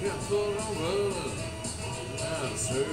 get pulled over. Now, sir,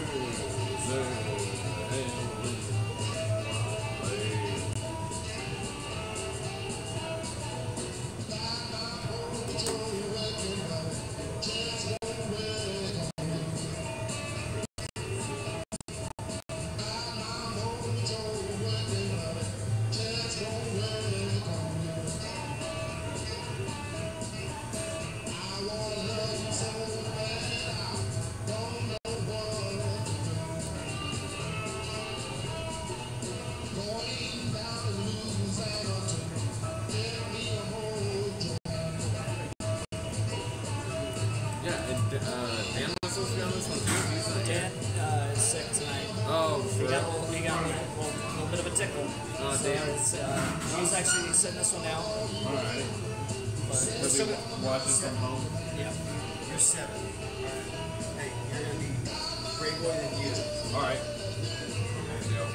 He's actually sitting this one out. Alright. But so watch this from home. Yeah. You're 7. Alright. Hey, you're gonna be Rayboi than you. Alright. There you go.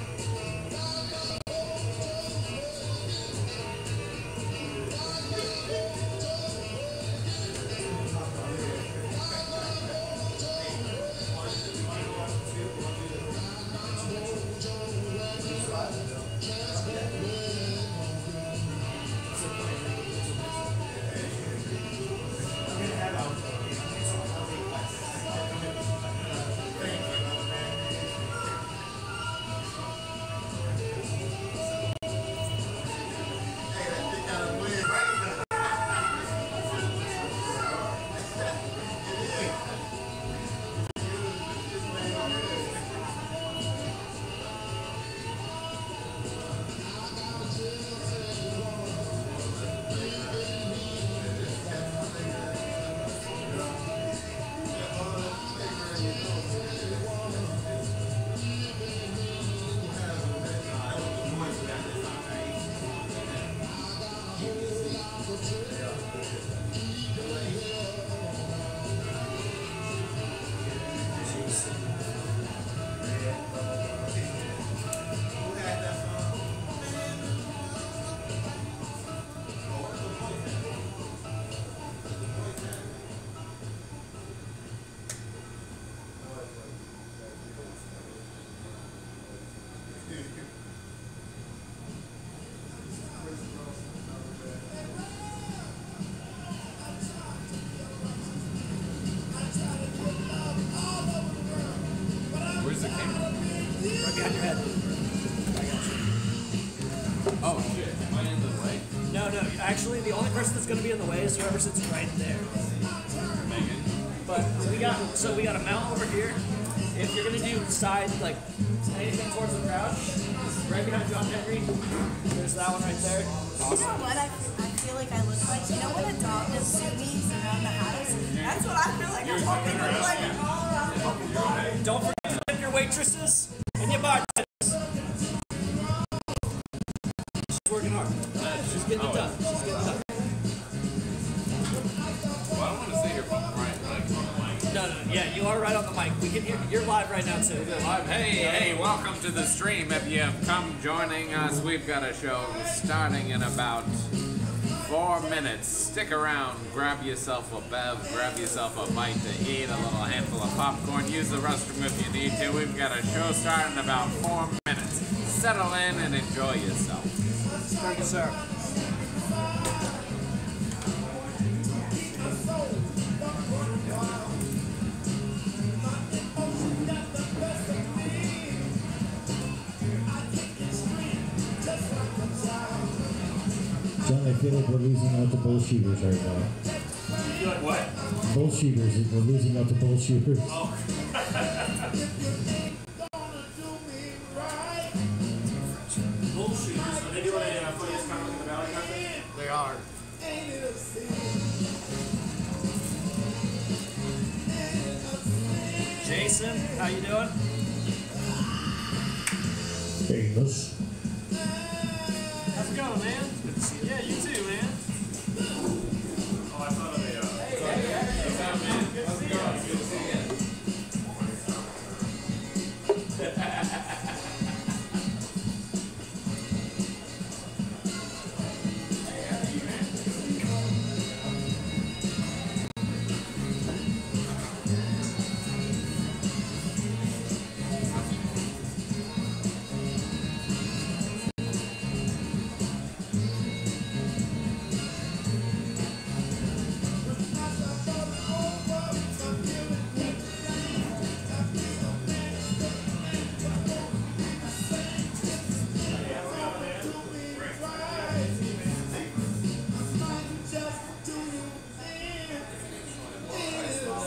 Where's the camera? Right behind your head. I got you. Oh shit, am I in the way? No, actually the only person that's going to be in the way is whoever sits right there. Megan? But we got a mount over here. If you're going to do side, like, anything towards the crowd, right behind John Henry, there's that one right there. Awesome. You know what I feel like I look like? You know when a dog does zoomies around the house? That's what I feel like I'm walking like all around the fucking block. Don't forget to tip your waitresses and your bartenders. She's working hard. She's getting it done. She's getting it done. Well, I don't want to sit here from right, like, on the mic. No, yeah, you are right on the mic. We can hear you're live right now too. Live. Hey, welcome to the stream. If you have come joining us, we've got a show starting in about 4 minutes. Stick around, grab yourself a bev, grab yourself a bite to eat, a little handful of popcorn, use the restroom if you need to. We've got a show starting in about 4 minutes. Settle in and enjoy yourself. Thank you, sir. John, I feel like we're losing out to bullshooters right now. You feel like what? Bullshooters. We're losing out to bullshooters. Oh. Bullshooters. Are they doing a funniest comic in the Valley contest? They are. Jason, how you doing? Famous. How's it going, man? Good to see you. Yeah, you too, man. Oh, I thought of a... Hey, what's up, man? Good to see you. Good to see you.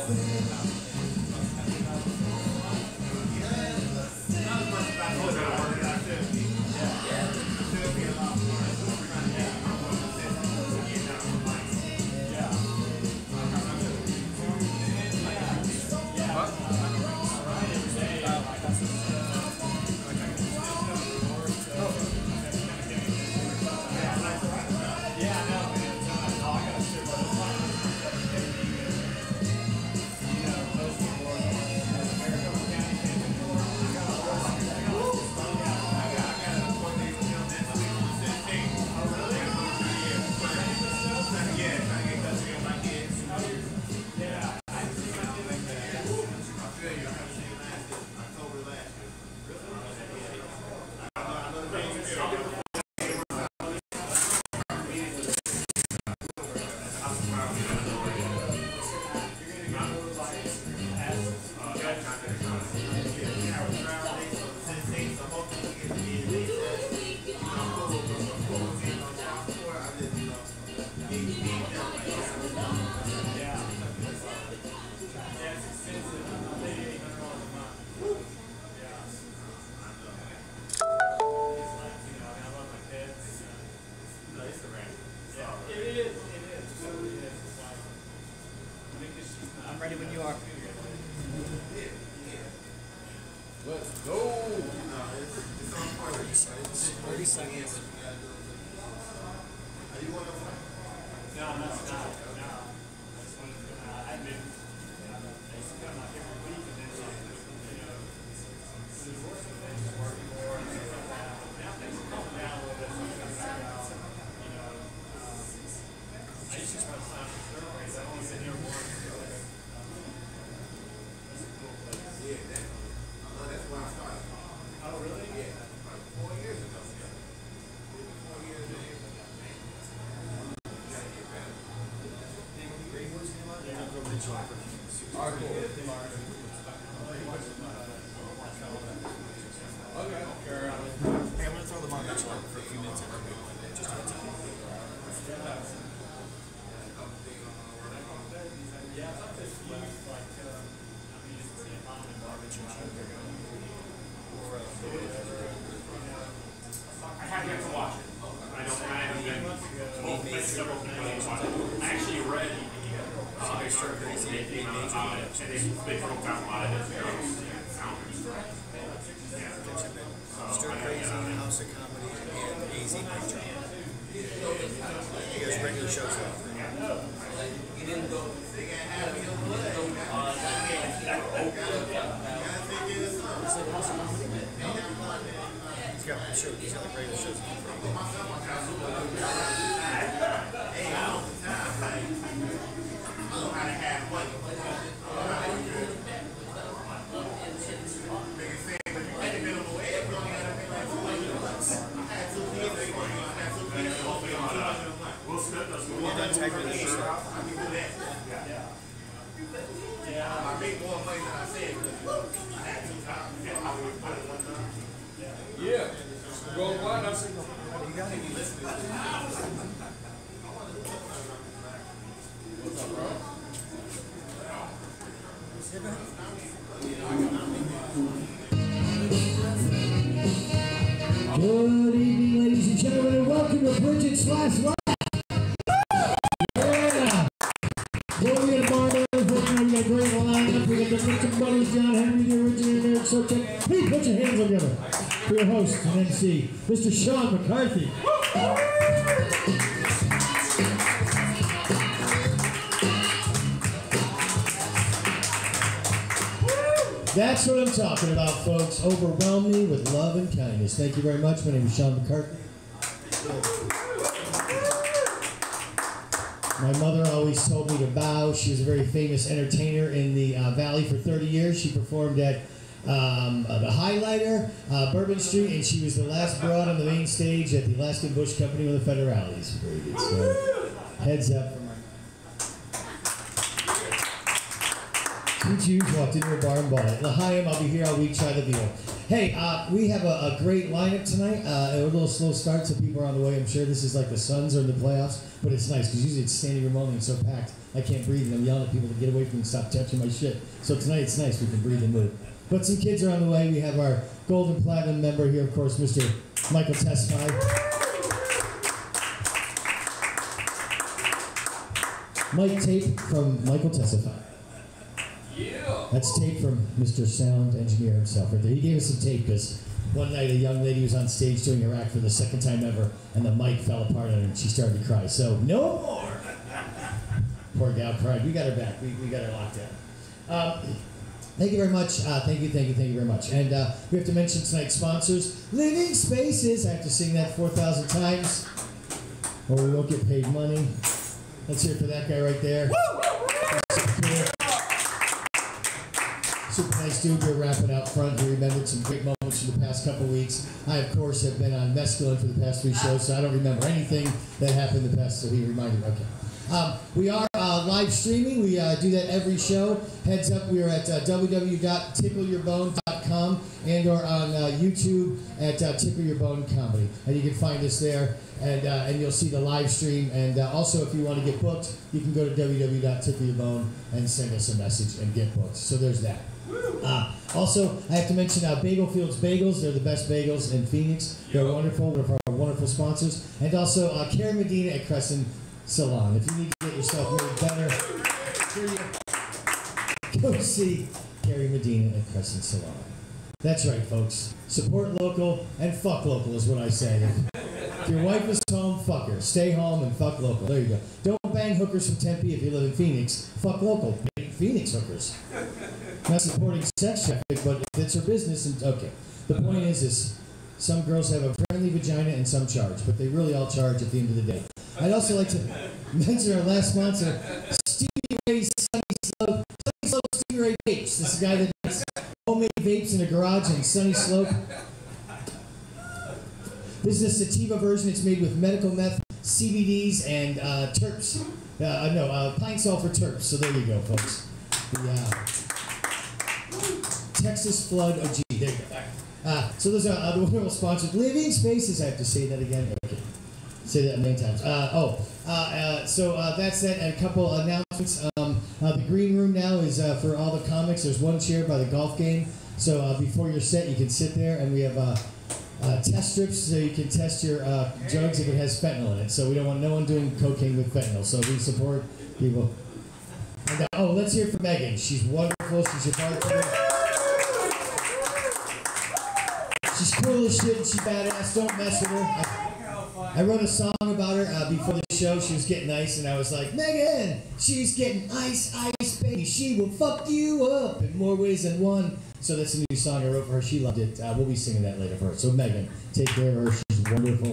I'm ready when you are. Let's go. 30 seconds. No, that's not. No. This one's I've been basically on my favorite week and then the worst of it is working more and stuff like that. Now things are coming down a little bit, so I'm trying to figure out, I used to try to sign for third grade, I've only been here more than that's a cool place. Yeah, that's where I started. Oh, really? Yeah, like 4 years ago. 4 years ago. Okay. Hey, I'm gonna throw the Mark Mitchell for a few minutes. Just to time. Yeah, it's not just you, like, I mean, it's pretty common in Mark Mitchell. I have yet to watch it. I haven't been told by several people to watch it. I actually read the article and they came out about it, and they broke down a lot of his jokes and sounders. Stir Crazy, House of Comedy, and AZ Night Job. He has regular shows out there. He's got like regular shows. Yeah. Go platinum. You got it. What's up, bro? Good evening, ladies and gentlemen, and welcome to Brigett's Last Laugh. Yeah! Well, we got a bar there, we got a great lineup. We got the Richard Brothers, John Henry, the originator, and Sobczak. Please put your hands together for your host and MC, Mr. Sean McCarthy. That's what I'm talking about, folks. Overwhelm me with love and kindness. Thank you very much. My name is Sean McCarthy. My mother always told me to bow. She was a very famous entertainer in the Valley for 30 years. She performed at the Highlighter, Bourbon Street, and she was the last broad on the main stage at the Alaskan Bush Company with the Federales. Very good stuff. Heads up for my... Two Jews walked into a bar and bought it. L'chaim, I'll be here all week, try the deal. Hey, we have a great lineup tonight. A little slow start, so people are on the way. I'm sure this is like the Suns or the playoffs, but it's nice because usually it's standing room only and so packed. I can't breathe, and I'm yelling at people to get away from me and stop touching my shit. So tonight it's nice. We can breathe and move. But some kids are on the way. We have our Gold and Platinum member here, of course, Mr. Michael Tesfaye. Mike tape from Michael Tesfaye. Yeah. That's tape from Mr. Sound Engineer himself right there. He gave us some tape because one night a young lady was on stage doing a rack for the second time ever, and the mic fell apart on her and she started to cry. So, no more! Poor gal cried. We got her back. We got her locked down. Thank you very much. Thank you very much. And we have to mention tonight's sponsors. Living Spaces. I have to sing that 4,000 times, or we won't get paid money. Let's hear it for that guy right there. Super nice dude. We're wrapping out front. We remembered some great moments from the past couple weeks. I, of course, have been on mescaline for the past 3 shows, so I don't remember anything that happened in the past, so he reminded me. Okay. We are live streaming. We do that every show. Heads up, we are at www.tickleyourbone.com and or on YouTube at Tickle Your Bone Comedy. And you can find us there, and you'll see the live stream. And also, if you want to get booked, you can go to www.tickleyourbone and send us a message and get booked. So there's that. Also, I have to mention Bagel Fields Bagels. They're the best bagels in Phoenix. They're wonderful. They're our wonderful sponsors. And also, Kara Medina at Crescent Salon. If you need to get yourself made better, go see Carrie Medina at Crescent Salon. That's right, folks. Support local and fuck local is what I say. If your wife is home, fuck her. Stay home and fuck local. There you go. Don't bang hookers from Tempe if you live in Phoenix. Fuck local. Bang Phoenix hookers. Not supporting sex traffic, but if it's her business, and okay. The point is some girls have a friendly vagina and some charge, but they really all charge at the end of the day. I'd also like to mention our last sponsor, Stevie Ray's Sunny Slope. Sunny Slope Stevie Ray Vapes. This is a guy that makes homemade vapes in a garage in Sunny Slope. This is a sativa version. It's made with medical meth, CBDs, and terps. Pine sulfur terps. So there you go, folks. The Texas Flood OG. There you go. So those are the wonderful sponsors. Living Spaces. I have to say that again. Okay. Say that many times. So that's that. And a couple announcements. The green room now is for all the comics. There's one chair by the golf game. So before your set, you can sit there, and we have test strips so you can test your drugs if it has fentanyl in it. So we don't want no one doing cocaine with fentanyl. So we support people. And, let's hear from Megan. She's wonderful. She's a bartender. She's cool as shit. She's badass. Don't mess with her. I wrote a song about her before the show. She was getting ice, and I was like, Megan, she's getting ice, baby. She will fuck you up in more ways than one. So that's a new song I wrote for her. She loved it. We'll be singing that later for her. So Megan, take care of her. She's wonderful.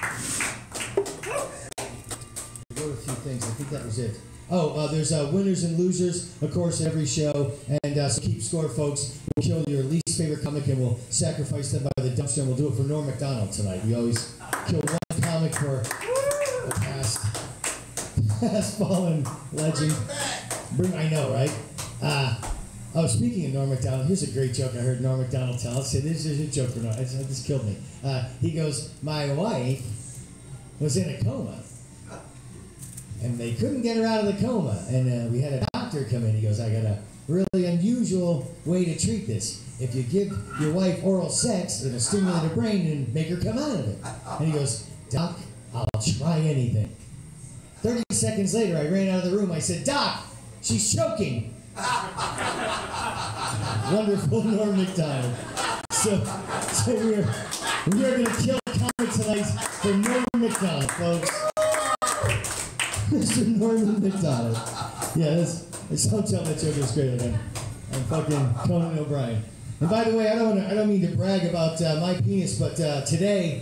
I wrote a few things. I think that was it. There's winners and losers, of course, every show. And so keep score, folks. We'll kill your least favorite comic, and we'll sacrifice them by the dumpster, and we'll do it for Norm Macdonald tonight. We always kill one comic for the past fallen legend. I know, right? Speaking of Norm Macdonald, here's a great joke I heard Norm Macdonald tell. This is a joke for Norm. This killed me. He goes, my wife was in a coma, and they couldn't get her out of the coma. And we had a doctor come in. He goes, I got a really unusual way to treat this. If you give your wife oral sex, it'll stimulate her brain and make her come out of it. And he goes, Doc, I'll try anything. 30 seconds later, I ran out of the room. I said, Doc, she's choking. Wonderful Norm Macdonald. So we are going to kill a comic tonight for Norm Macdonald, folks. Mr. Norman Macdonald. Yeah, don't tell that joke is great. I'm fucking Conan O'Brien. And by the way, I don't mean to brag about my penis, but today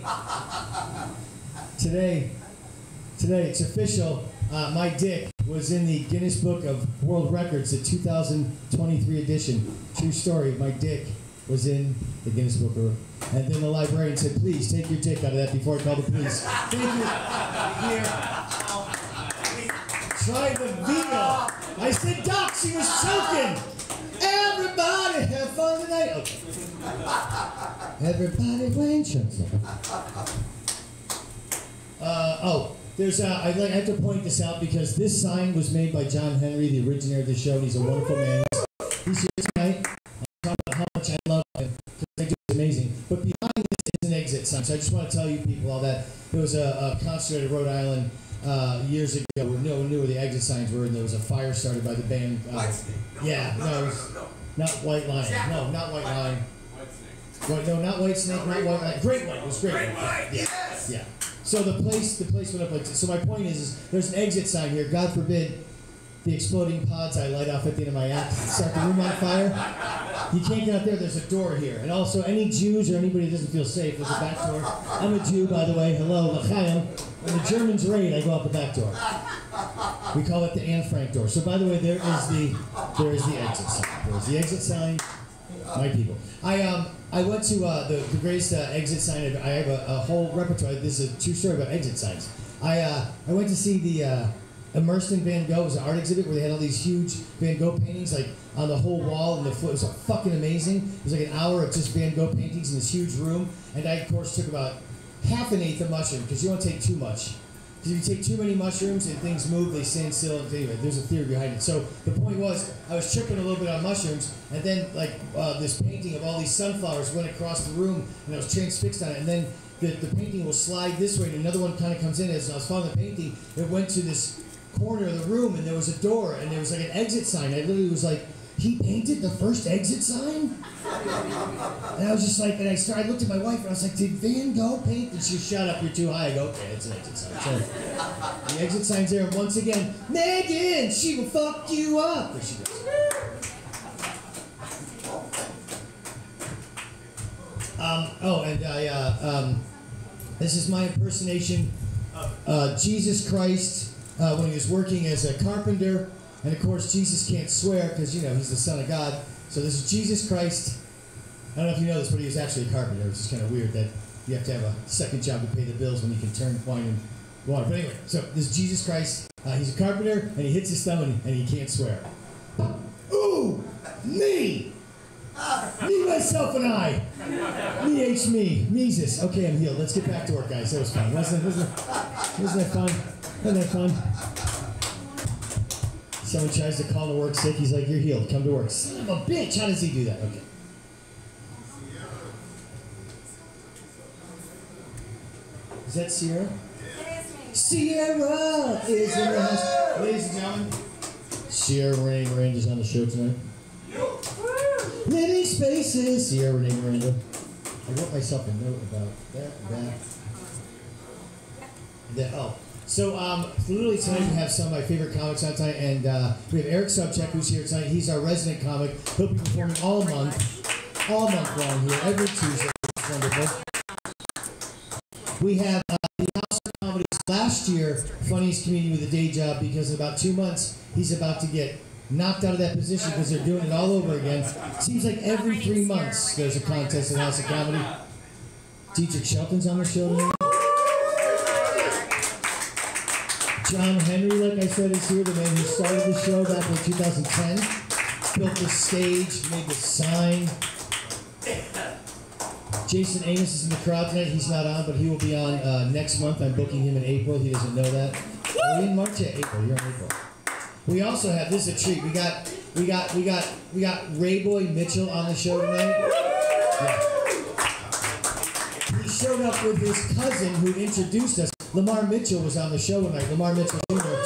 it's official. My dick was in the Guinness Book of World Records, the 2023 edition. True story. My dick was in the Guinness Book of. And then the librarian said, "Please take your dick out of that before I call the police." Thank you. Here. Try the veal. I said, Doc, she was choking. Everybody have fun tonight. Okay. Everybody wearing shirts. There's I have to point this out because this sign was made by John Henry, the originator of the show. And he's a wonderful man. He's here tonight. I'm talking about how much I love him because I do is amazing. But behind this is an exit sign. So I just want to tell you people all that. There was a concert at Rhode Island years ago where no one knew where the exit signs were, and there was a fire started by the band. Yeah, no, it was not White Lion. No, not White Lion. White, no, not White Snake, not White Lion. Great White. It was Great White. Yeah, yeah. So the place went up like. So my point is there's an exit sign here. God forbid the exploding pods I light off at the end of my act start the room on fire. You can't get out there. There's a door here, and also any Jews or anybody who doesn't feel safe, there's a back door. I'm a Jew, by the way. Hello, l'chaim. When the Germans raid, I go out the back door. We call it the Anne Frank door. So by the way, there is the exit sign. There's the exit sign. My people. I went to the greatest exit sign. I have a whole repertoire. This is a true story about exit signs. I went to see the Immersed in Van Gogh. It was an art exhibit where they had all these huge Van Gogh paintings like on the whole wall and the foot. It was fucking amazing. It was like an hour of just Van Gogh paintings in this huge room. And I, of course, took about half an eighth of mushroom because you don't take too much. Because if you take too many mushrooms and things move, they stand still. Anyway, there's a theory behind it. So the point was, I was tripping a little bit on mushrooms, and then like this painting of all these sunflowers went across the room, and I was transfixed on it. And then the painting will slide this way, and another one kind of comes in. As I was following the painting, it went to this corner of the room, and there was a door, and there was like an exit sign. I literally was like, he painted the first exit sign? And I was just like, and I looked at my wife, and I was like, did Van Gogh paint? And she shut up, you're too high. I go, okay, it's an exit sign. So the exit sign's there, and once again, Megan, she will fuck you up. There she goes. This is my impersonation of Jesus Christ when he was working as a carpenter. And of course, Jesus can't swear because, you know, he's the Son of God. So this is Jesus Christ. I don't know if you know this, but he was actually a carpenter. It's just kind of weird that you have to have a second job to pay the bills when you can turn wine and water. But anyway, so this is Jesus Christ. He's a carpenter, and he hits his thumb, and he can't swear. Ooh, me! Me, myself, and I. Me, H, me. Mesus. Okay, I'm healed. Let's get back to work, guys. That was fun. Wasn't that fun? Wasn't that fun? Someone tries to call to work sick. He's like, you're healed. Come to work. Son of a bitch. How does he do that? Okay. Is that Sierra? Sierra is in the house. Ladies and gentlemen, Sierra, Renee, Miranda's on the show tonight. Living Spaces. Sierra, Renee, Miranda. I wrote myself a note about that. Oh. So, literally tonight we have some of my favorite comics on tonight, and we have Eric Sobczak, who's here tonight. He's our resident comic. He'll be performing all month long here, every Tuesday. It's wonderful. We have the House of Comedies last year, funniest comedian with a day job, because in about 2 months, he's about to get knocked out of that position because they're doing it all over again. Seems like every 3 months there's a contest at House of Comedy. Dietrich Shelton's on the show tonight. John Henry, like I said, is here, the man who started the show back in 2010. Built the stage, made the sign. Jason Amos is in the crowd tonight. He's not on, but he will be on next month. I'm booking him in April. He doesn't know that. Are we in March? Yeah, April. You're in April. We also have, this is a treat. We got Rayboi Mitchell on the show tonight. Yeah. He showed up with his cousin who introduced us. Lamar Mitchell was on the show tonight. Lamar Mitchell Jr.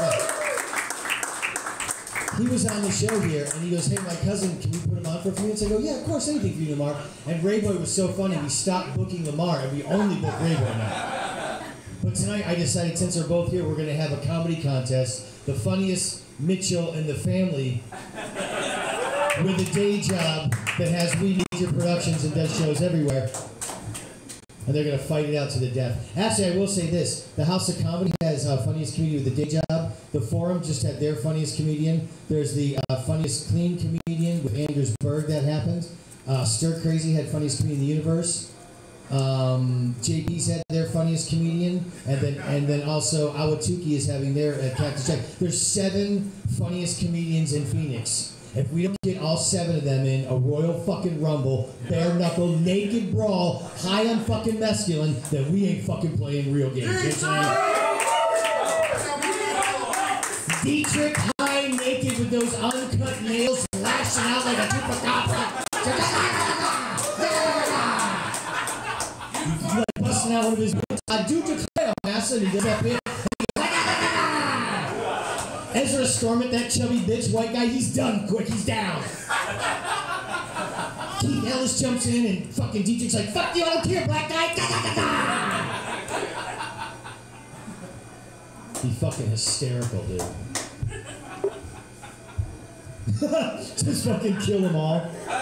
He was on the show here, and he goes, hey, my cousin, can you put him on for a few minutes? I go, yeah, of course, anything for you, Lamar. And Rayboi was so funny, we stopped booking Lamar, and we only book Rayboi now. But tonight, I decided, since they're both here, we're going to have a comedy contest. The funniest Mitchell in the family with a day job that has We Major Productions and does shows everywhere. And they're going to fight it out to the death. Actually, I will say this. The House of Comedy has funniest comedian with a day job. The Forum just had their funniest comedian. There's the funniest clean comedian with Anders Berg that happened. Stir Crazy had funniest comedian in the universe. JP's had their funniest comedian. And then also Awatuki is having their Cactus Jack. There's 7 funniest comedians in Phoenix. if we don't get all 7 of them in a royal fucking rumble, bare knuckle, naked brawl, high on fucking mescaline, then we ain't fucking playing real games. You know what I'm saying? Dietrich high, naked with those uncut nails flashing out like a chupacabra. Like busting out one of his boots. I do declare, Massa, and he does that bit. Ezra Stormont, that chubby bitch, white guy, he's done quick, he's down. Keith Ellis jumps in and fucking Dietrich's like, fuck you, I don't care, black guy. He fucking hysterical, dude. Just fucking kill them all.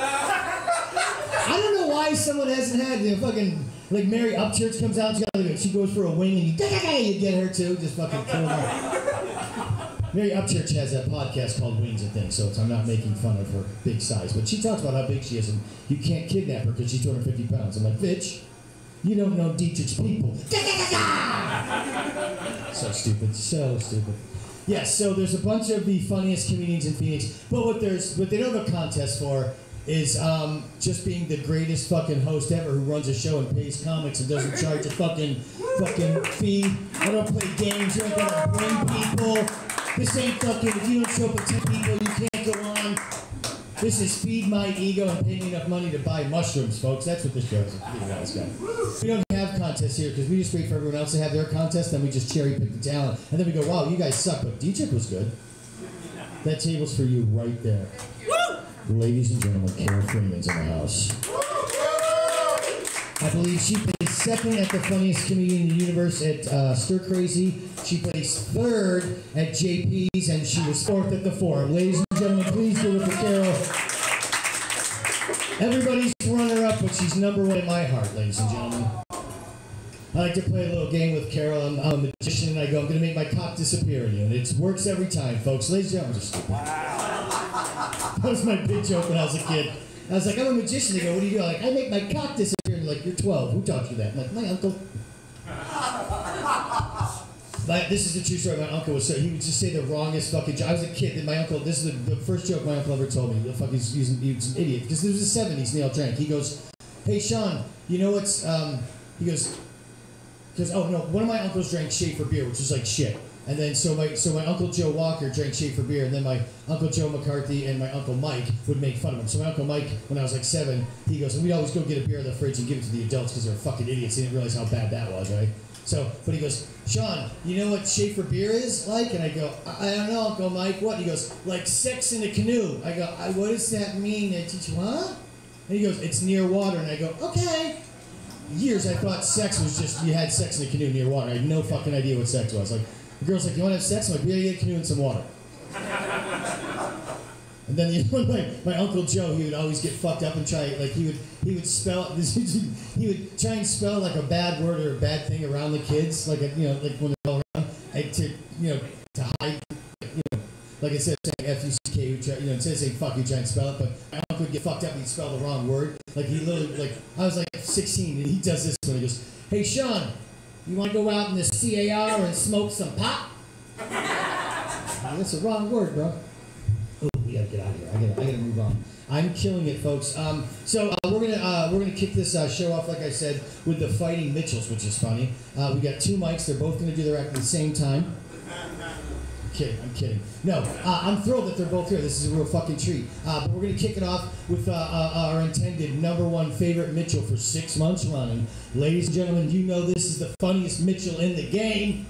I don't know why someone hasn't had, fucking, like Mary Upchurch comes out, she goes for a wing and you get her too, just fucking kill them all. Mary Upchurch has a podcast called Wings, I think, so I'm not making fun of her big size, but she talks about how big she is and you can't kidnap her because she's 250 pounds. I'm like, bitch, you don't know Dietrich's people. So stupid, so stupid. Yes, so there's a bunch of the funniest comedians in Phoenix, but what they don't have a contest for is just being the greatest fucking host ever who runs a show and pays comics and doesn't charge a fucking fee. I don't play games, you ain't gonna bring people. This ain't fucking, if you don't show up with 10 people, you can't go on. This is feed my ego and pay me enough money to buy mushrooms, folks. That's what this show is. We don't have contests here because we just wait for everyone else to have their contest, then we just cherry pick the talent. And then we go, wow, you guys suck, but Dietrich was good. That table's for you right there. Ladies and gentlemen, Carol Freeman's in the house. I believe she placed 2nd at the funniest comedian in the universe at Stir Crazy. She placed 3rd at JP's, and she was 4th at the Forum. Ladies and gentlemen, please give it for Carol. Everybody's runner-up, but she's number 1 in my heart, ladies and gentlemen. I like to play a little game with Carol. I'm a magician, and I go, I'm going to make my cock disappear in you. And it works every time, folks. Ladies and gentlemen, just stupid. That was my big joke when I was a kid. I was like, I'm a magician. They go, what do you do? I'm like, I make my cock disappear. And they're like, you're 12. Who taught you that? I'm like, my uncle. This is the true story. My uncle was he would just say the wrongest fucking joke. I was a kid, and my uncle, this is the first joke my uncle ever told me. The fuck, he was an idiot. Because this was the 70s, Neil drank. He goes, hey, Sean, you know what's, he goes, oh no, one of my uncles drank Schaefer beer, which was like shit. And then so my Uncle Joe Walker drank Schaefer beer, and then my Uncle Joe McCarthy and my Uncle Mike would make fun of him. So my Uncle Mike, when I was like 7, he goes, and we'd always go get a beer in the fridge and give it to the adults because they were fucking idiots. They didn't realize how bad that was, right? So, but he goes, Sean, you know what Schaefer beer is like? And I go, I don't know, Uncle Mike. What? He goes, like sex in a canoe. I go, what does that mean? I teach you, huh? And he goes, it's near water. And I go, okay. Years I thought sex was just you had sex in a canoe near water. I had no fucking idea what sex was. Like, the girl's like, you want to have sex? I'm like, we gotta get a canoe and some water. And then my Uncle Joe, he would always get fucked up and try, like he would spell, he would try and spell like a bad word or a bad thing around the kids, like like when they're all around, to hide, like instead of saying F-U-C-K, instead of saying fuck, you try and spell it, but my uncle would get fucked up and he'd spell the wrong word. Like he literally, like I was like 16 and he does this when he goes, hey Sean, you want to go out in the CAR and smoke some pot? That's the wrong word, bro. Oh, we gotta get out of here. I gotta move on. I'm killing it, folks. So we're gonna kick this show off, like I said, with the Fighting Mitchells, which is funny. We got 2 mics. They're both gonna do their act at the same time. I'm kidding. No, I'm thrilled that they're both here. This is a real fucking treat. But we're going to kick it off with our intended #1 favorite Mitchell for 6 months running. Ladies and gentlemen, you know this is the funniest Mitchell in the game.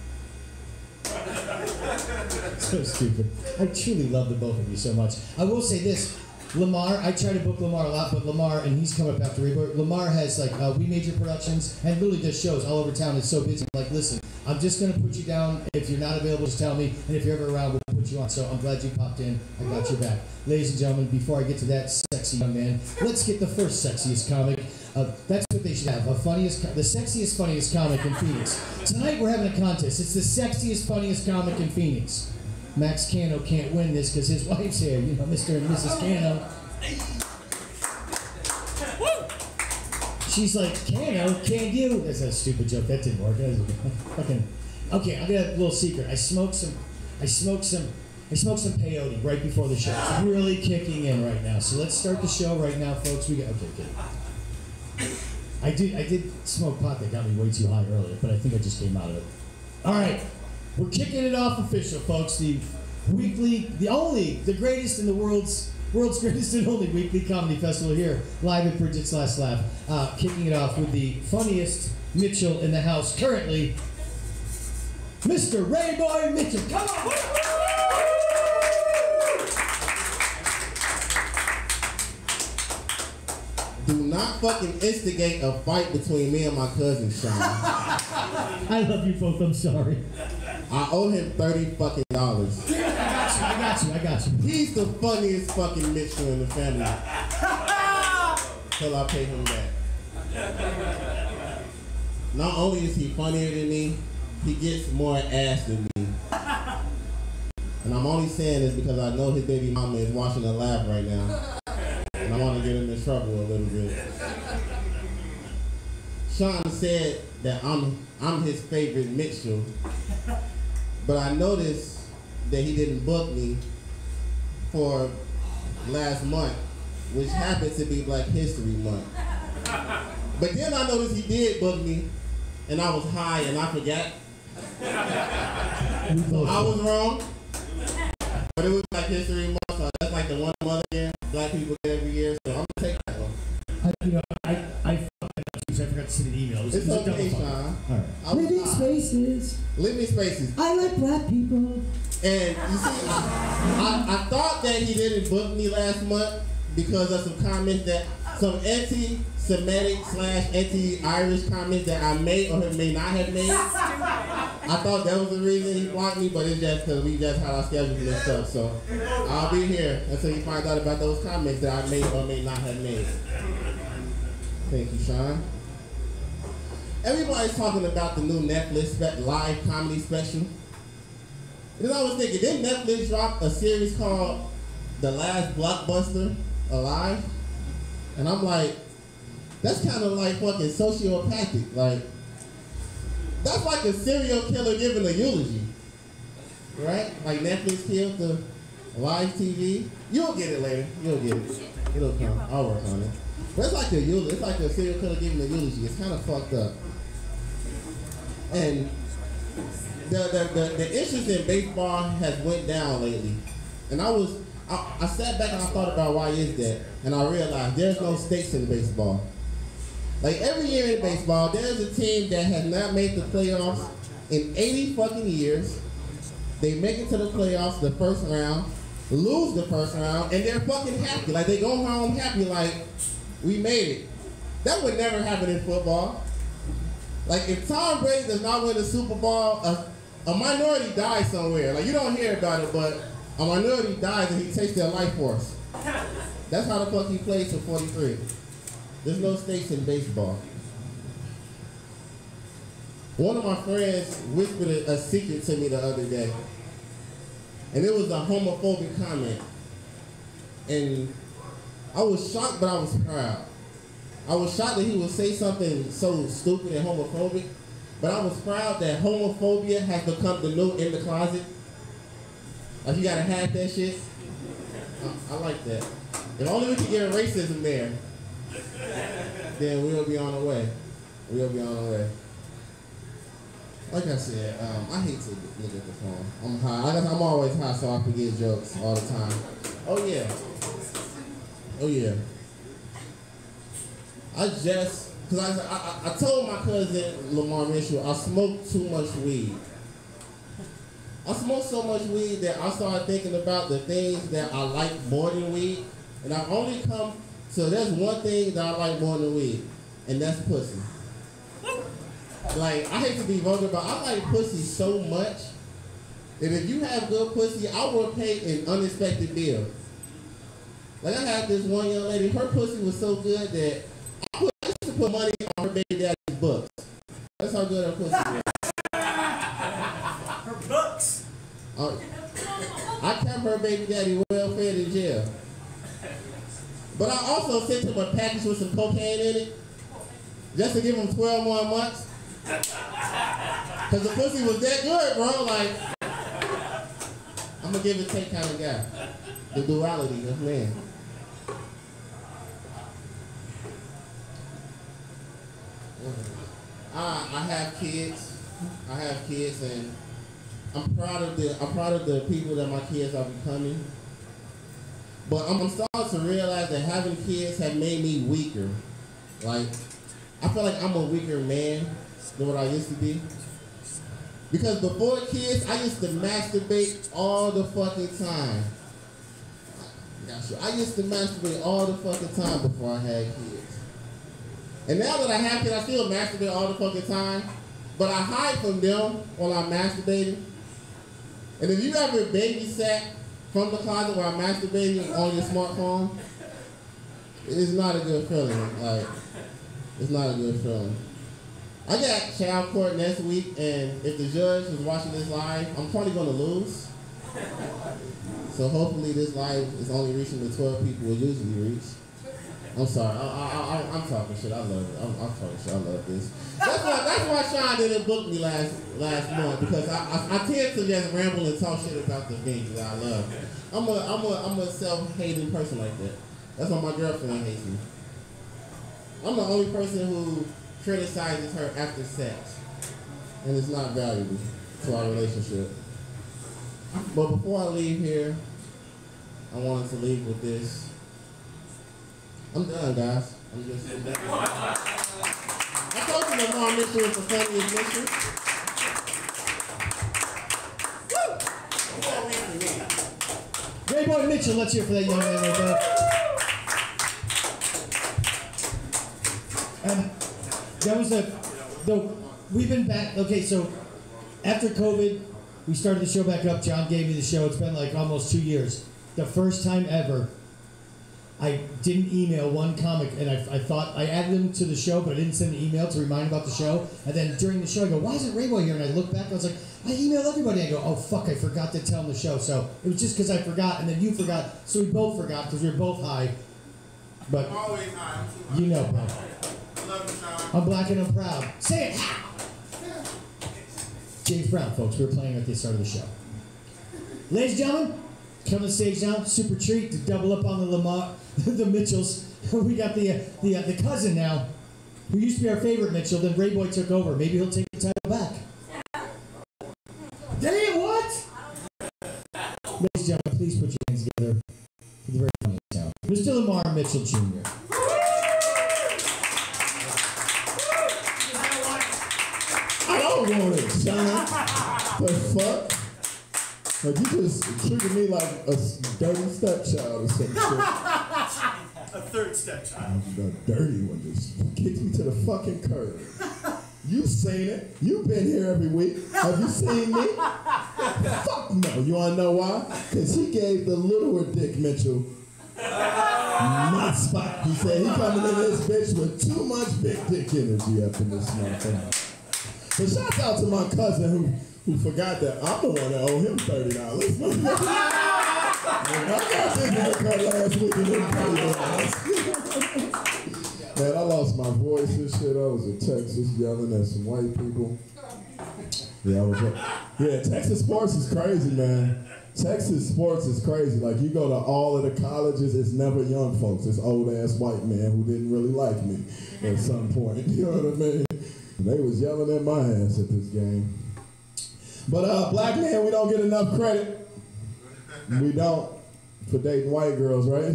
So stupid. I truly love the both of you so much. I will say this. Lamar, I try to book Lamar a lot, but Lamar, and he's come up after Rayboi, Lamar has like We Major Productions and literally does shows all over town. It's so busy. I'm like, listen, I'm just going to put you down. If you're not available, just tell me. And if you're ever around, we'll put you on. So I'm glad you popped in. I got your back. Ladies and gentlemen, before I get to that sexy young man, let's get the first sexiest comic. That's what they should have. The sexiest, funniest comic in Phoenix. Tonight we're having a contest. It's the sexiest, funniest comic in Phoenix. Max Cano can't win this because his wife's here, Mr. and Mrs. Cano. She's like, Cano, can you? That's a stupid joke. That didn't work. That was fucking. Okay, I got a little secret. I smoked some I smoked some peyote right before the show. It's really kicking in right now. So let's start the show right now, folks. We got okay. I did smoke pot that got me way too high earlier, but I think I just came out of it. All right, we're kicking it off official, folks. The weekly, the greatest in the world's greatest and only weekly comedy festival here, live at Brigett's Last Laugh. Kicking it off with the funniest Mitchell in the house currently, Mr. Rayboi Mitchell. Come on! Do not fucking instigate a fight between me and my cousin, Sean. I love you both, I'm sorry. I owe him $30 fucking. I got you. He's the funniest fucking Mitchell in the family. Till I pay him back. Not only is he funnier than me, he gets more ass than me. And I'm only saying this because I know his baby mama is watching the live right now. And I want to get him in trouble a little bit. Sean said that I'm his favorite Mitchell. But I noticed that he didn't book me for last month, which happened to be Black History Month. But then I noticed he did book me, and I was high and I forgot. So I was wrong. But it was Black History Month, so that's like the one month again Black people get every year, so I'm gonna take that one. I forgot to send an email. It's okay, Sean. All right. Living spaces. Living spaces. I like black people. And you see, I thought that he didn't book me last month because of some comments some anti-Semitic / anti-Irish comments that I may or may not have made. I thought that was the reason he blocked me, but it's just because we just had our schedules and stuff. So I'll be here until you find out about those comments that I may or may not have made. Thank you, Sean. Everybody's talking about the new Netflix live comedy special. And then I was thinking, didn't Netflix drop a series called The Last Blockbuster Alive? And I'm like, that's kind of like fucking sociopathic. Like, that's like a serial killer giving a eulogy. Right? Like Netflix killed the live TV. You'll get it later. You'll get it. It'll come. I'll work on it. But it's like a eulogy. It's like a serial killer giving a eulogy. It's kind of fucked up. And the interest in baseball has went down lately. And I sat back and I thought about why is that, and I realized there's no stakes in baseball. Like every year in baseball, there's a team that has not made the playoffs in 80 fucking years. They make it to the playoffs the first round, lose the first round, and they're fucking happy. Like they go home happy like, we made it. That would never happen in football. Like if Tom Brady does not win the Super Bowl, a minority dies somewhere. Like you don't hear about it, but a minority dies and he takes their life force. That's how the fuck he plays for 43. There's no stakes in baseball. One of my friends whispered a secret to me the other day. And it was a homophobic comment. And I was shocked, but I was proud. I was shocked that he would say something so stupid and homophobic, but I was proud that homophobia has become the new in the closet. Like you gotta have that shit. I like that. If only we could get racism there, then we'll be on the way. We'll be on the way. Like I said, I hate to look at the phone. I'm high. I'm always high, so I forget jokes all the time. Oh yeah. Oh yeah. Because I told my cousin Lamar Mitchell, I smoked too much weed. I smoked so much weed that I started thinking about the things that I like more than weed. And I've only come, so there's one thing that I like more than weed, and that's pussy. Like, I hate to be vulgar, but I like pussy so much that if you have good pussy, I will pay an unexpected bill. Like, I had this one young lady, her pussy was so good that I used to put money on her baby daddy's books. That's how good her pussy was. Her books? I kept her baby daddy well fed in jail. But I also sent him a package with some cocaine in it, just to give him 12 more months. Because the pussy was that good, bro. Like, I'm a give and take kind of guy. The duality of man. I have kids. I have kids, and I'm proud of the people that my kids are becoming. But I'm starting to realize that having kids have made me weaker. Like, I feel like I'm a weaker man than what I used to be. Because before kids, I used to masturbate all the fucking time. I used to masturbate all the fucking time before I had kids. And now that I have kids, I still masturbate all the fucking time. But I hide from them while I'm masturbating. And if you ever babysat from the closet while masturbating on your smartphone, it's not a good feeling. Like, it's not a good feeling. I got child court next week, and if the judge was watching this live, I'm probably going to lose. So hopefully this live is only reaching the 12 people it usually reach. I'm sorry. I'm talking shit. I love it. I'm talking shit. I love this. That's why Sean didn't book me last month, because I tend to just ramble and talk shit about the things that I love. I'm a self-hating person like that. That's why my girlfriend hates me. I'm the only person who criticizes her after sex, and it's not valuable to our relationship. But before I leave here, I wanted to leave with this. I'm done, guys. I'm done. I told you that Rayboi Mitchell is the funniest Mitchell. Rayboi Mitchell, let's hear for that young man right there. That was we've been back. Okay, so after COVID, we started the show back up. John gave me the show. It's been like almost 2 years. The first time ever I didn't email one comic, and I thought I added him to the show, but I didn't send an email to remind him about the show. And then during the show, I go, "Why isn't Rayboi here?" And I look back, I was like, "I emailed everybody." I go, "Oh fuck, I forgot to tell him the show." So it was just because I forgot, and then you forgot, so we both forgot because we were both high. But I'm always high. you know, bro. I love you, Sean. I'm black and I'm proud. Say it. James Brown, folks. We were playing at the start of the show. Ladies and gentlemen, come to the stage now. Super treat to double up on the Lamar, the Mitchells. We got the cousin now, who used to be our favorite Mitchell. Then Rayboi took over. Maybe he'll take the title back. Damn, what? Ladies and gentlemen, please put your hands together for the very funny sound. Mr. Lamar Mitchell Jr. I don't want it, Sean. The fuck? Like, you just treated me like a dirty stepchild or some shit. A third stepchild. The dirty one just kicked me to the fucking curb. You seen it. You've been here every week. Have you seen me? Fuck no. You wanna know why? Because he gave the littler Dick Mitchell my spot. He said he coming in this bitch with too much big dick energy up in this motherfucker. But shouts out to my cousin who forgot that I'm the one that owe him $30. I got this haircut last week and didn't pay $30. Man, I lost my voice and shit. I was in Texas yelling at some white people. Yeah, Texas sports is crazy, man. Texas sports is crazy. Like, you go to all of the colleges, it's never young folks. It's old-ass white men who didn't really like me at some point. You know what I mean? They was yelling at my ass at this game. But black men, we don't get enough credit. We don't for dating white girls, right?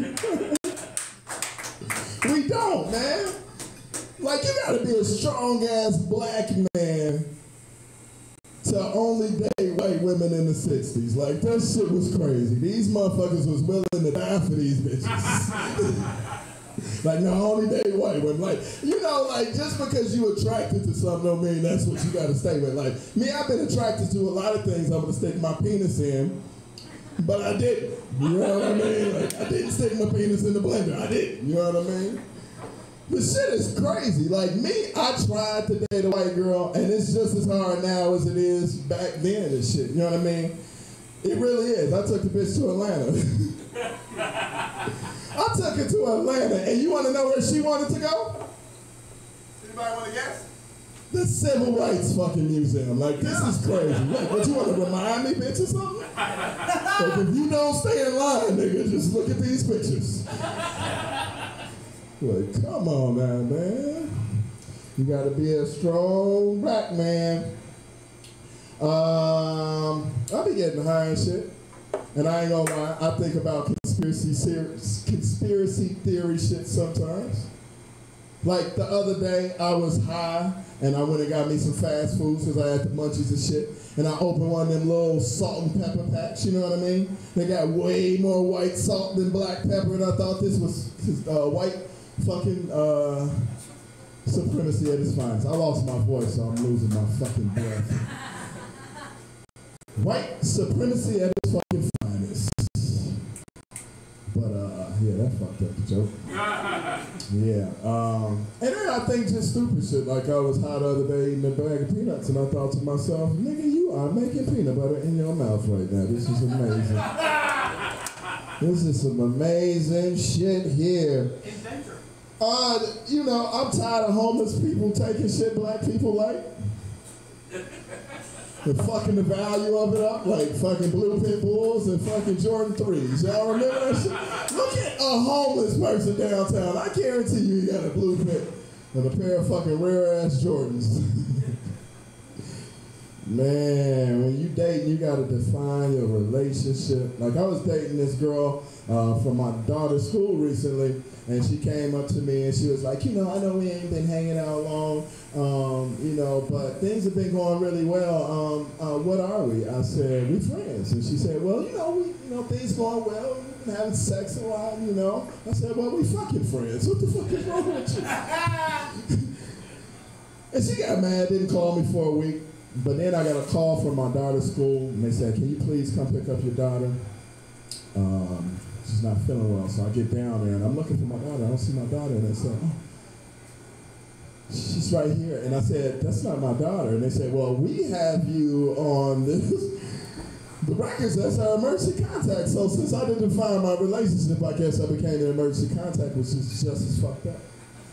We don't, man. Like, you gotta be a strong-ass black man to only date white women in the 60s. Like, that shit was crazy. These motherfuckers was willing to die for these bitches. Like, no, only date white women. Like, you know, like, just because you attracted to something don't mean that's what you gotta stay with. Like, me, I've been attracted to a lot of things I'm gonna stick my penis in, but I didn't. You know what I mean? Like, I didn't stick my penis in the blender. I didn't. You know what I mean? The shit is crazy. Like, me, I tried to date a white girl, and it's just as hard now as it is back then and shit. You know what I mean? It really is. I took the bitch to Atlanta. I took her to Atlanta, and you want to know where she wanted to go? Anybody want to guess? the civil rights fucking museum. Like, this is crazy. Like, what, you want to remind me, bitch, or something? Like, if you don't stay in line, nigga, just look at these pictures. Like, come on now, man. You gotta be a strong black man. I be getting high and shit. And I ain't gonna lie, I think about conspiracy theory shit sometimes. Like the other day, I was high and I went and got me some fast foods because I had the munchies and shit. And I opened one of them little salt and pepper packs, you know what I mean? They got way more white salt than black pepper, and I thought this was white fucking supremacy at its finest. I lost my voice, so I'm losing my fucking breath. White supremacy at its fucking finest. But yeah, that fucked up the joke. Yeah. And then I think just stupid shit. Like I was high the other day eating a bag of peanuts, and I thought to myself, nigga, you are making peanut butter in your mouth right now. This is amazing. This is some amazing shit here. You know, I'm tired of homeless people taking shit black people like. And fucking the value of it up, like fucking blue pit bulls and fucking Jordan 3s. Y'all remember that shit? Look at a homeless person downtown. I guarantee you he got a blue pit and a pair of fucking rare ass Jordans. Man, when you date, you gotta define your relationship. Like I was dating this girl from my daughter's school recently, and she came up to me and she was like, you know, I know we ain't been hanging out long, you know, but things have been going really well. What are we? I said, we friends. And she said, well, you know, things going well. We've been having sex a lot, you know. I said, well, we fucking friends. What the fuck is wrong with you? And she got mad, didn't call me for a week. But then I got a call from my daughter's school, and they said, can you please come pick up your daughter? She's not feeling well. So I get down there, and I'm looking for my daughter. I don't see my daughter. And they said, oh, she's right here. And I said, that's not my daughter. And they said, well, we have you on the records as our emergency contact. So since I didn't find my relationship, I guess I became an emergency contact, which is just as fucked up.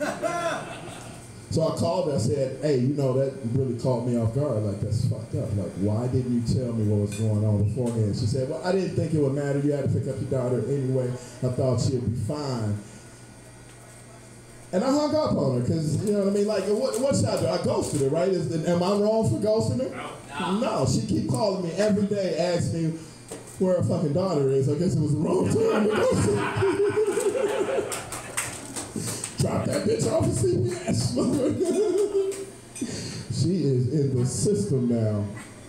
So I called her, I said, hey, you know, that really caught me off guard. Like, that's fucked up. Like, why didn't you tell me what was going on beforehand? She said, well, I didn't think it would matter. You had to pick up your daughter anyway. I thought she'd be fine. And I hung up on her because, you know what I mean? Like, what should I do? I ghosted her, right? Am I wrong for ghosting her? No. She keep calling me every day, asking me where her fucking daughter is. I guess it was the wrong time to ghost her. Drop that bitch off of CPS. She is in the system now.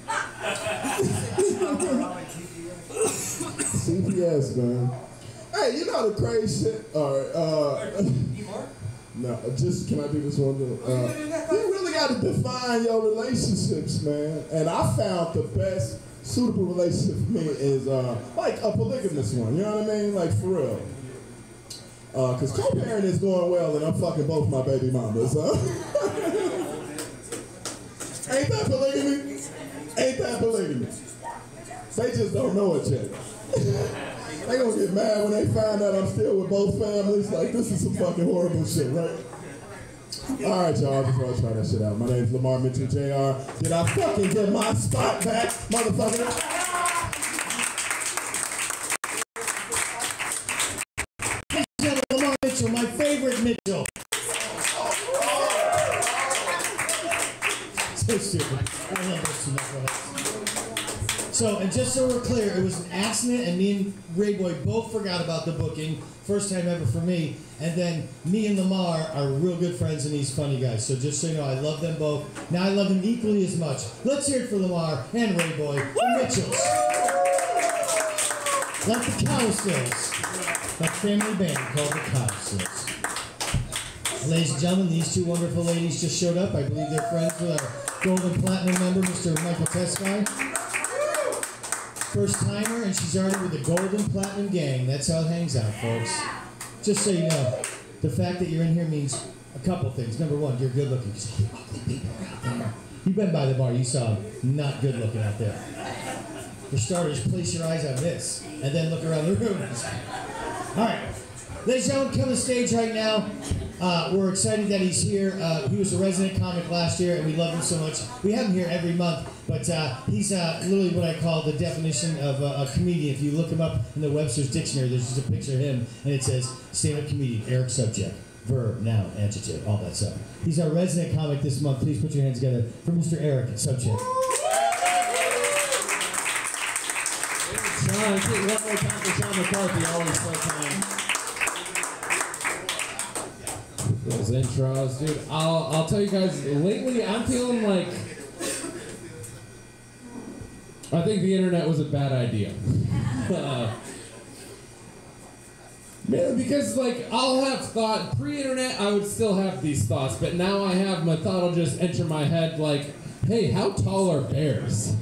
CPS, man. Hey, you know the crazy shit? No, just, can I do this one? You really got to define your relationships, man. And I found the best suitable relationship for me is like a polygamous one. You know what I mean? Like, for real. Because co-parenting is going well and I'm fucking both my baby mamas, huh? Ain't that polygamy? Ain't that polygamy? They just don't know it yet. They gonna get mad when they find out I'm still with both families. Like, this is some fucking horrible shit, right? All right, y'all, I just want to try that shit out. My name's Lamar Mitchell, Jr. Did I fucking get my spot back, motherfucker? My favorite Mitchell. So stupid. I love those two knuckleheads. So, and just so we're clear, it was an accident, and me and Rayboi both forgot about the booking. First time ever for me. And then me and Lamar are real good friends, and he's funny guys. So just so you know, I love them both. Now I love them equally as much. Let's hear it for Lamar and Rayboi, the Mitchells. Like the Cowsills. A family band called the Cowsills. Ladies and gentlemen, these two wonderful ladies just showed up. I believe they're friends with our Golden Platinum member, Mr. Michael Tesfaye. First timer, and she's already with the Golden Platinum gang. That's how it hangs out, folks. Just so you know, the fact that you're in here means a couple things. Number one, you're good looking. There's all the ugly people out there. You've been by the bar, you saw them. Not good looking out there. For starters, place your eyes on this, and then look around the room. All right, ladies and gentlemen, come to the stage right now. We're excited that he's here. He was a resident comic last year, and we love him so much. We have him here every month, but he's literally what I call the definition of a comedian. If you look him up in the Webster's Dictionary, there's just a picture of him, and it says, stand-up comedian, Eric Sobczak. Verb, noun, adjective, all that stuff. He's our resident comic this month. Please put your hands together for Mr. Eric Sobczak. Sean, one more time for Sean McCarthy, always so kind. Those intros, dude. I'll tell you guys, lately I'm feeling like I think the internet was a bad idea. Because, like, I'll have thought, pre-internet, I would still have these thoughts, but now I have, my thought will just enter my head, like, hey, how tall are bears?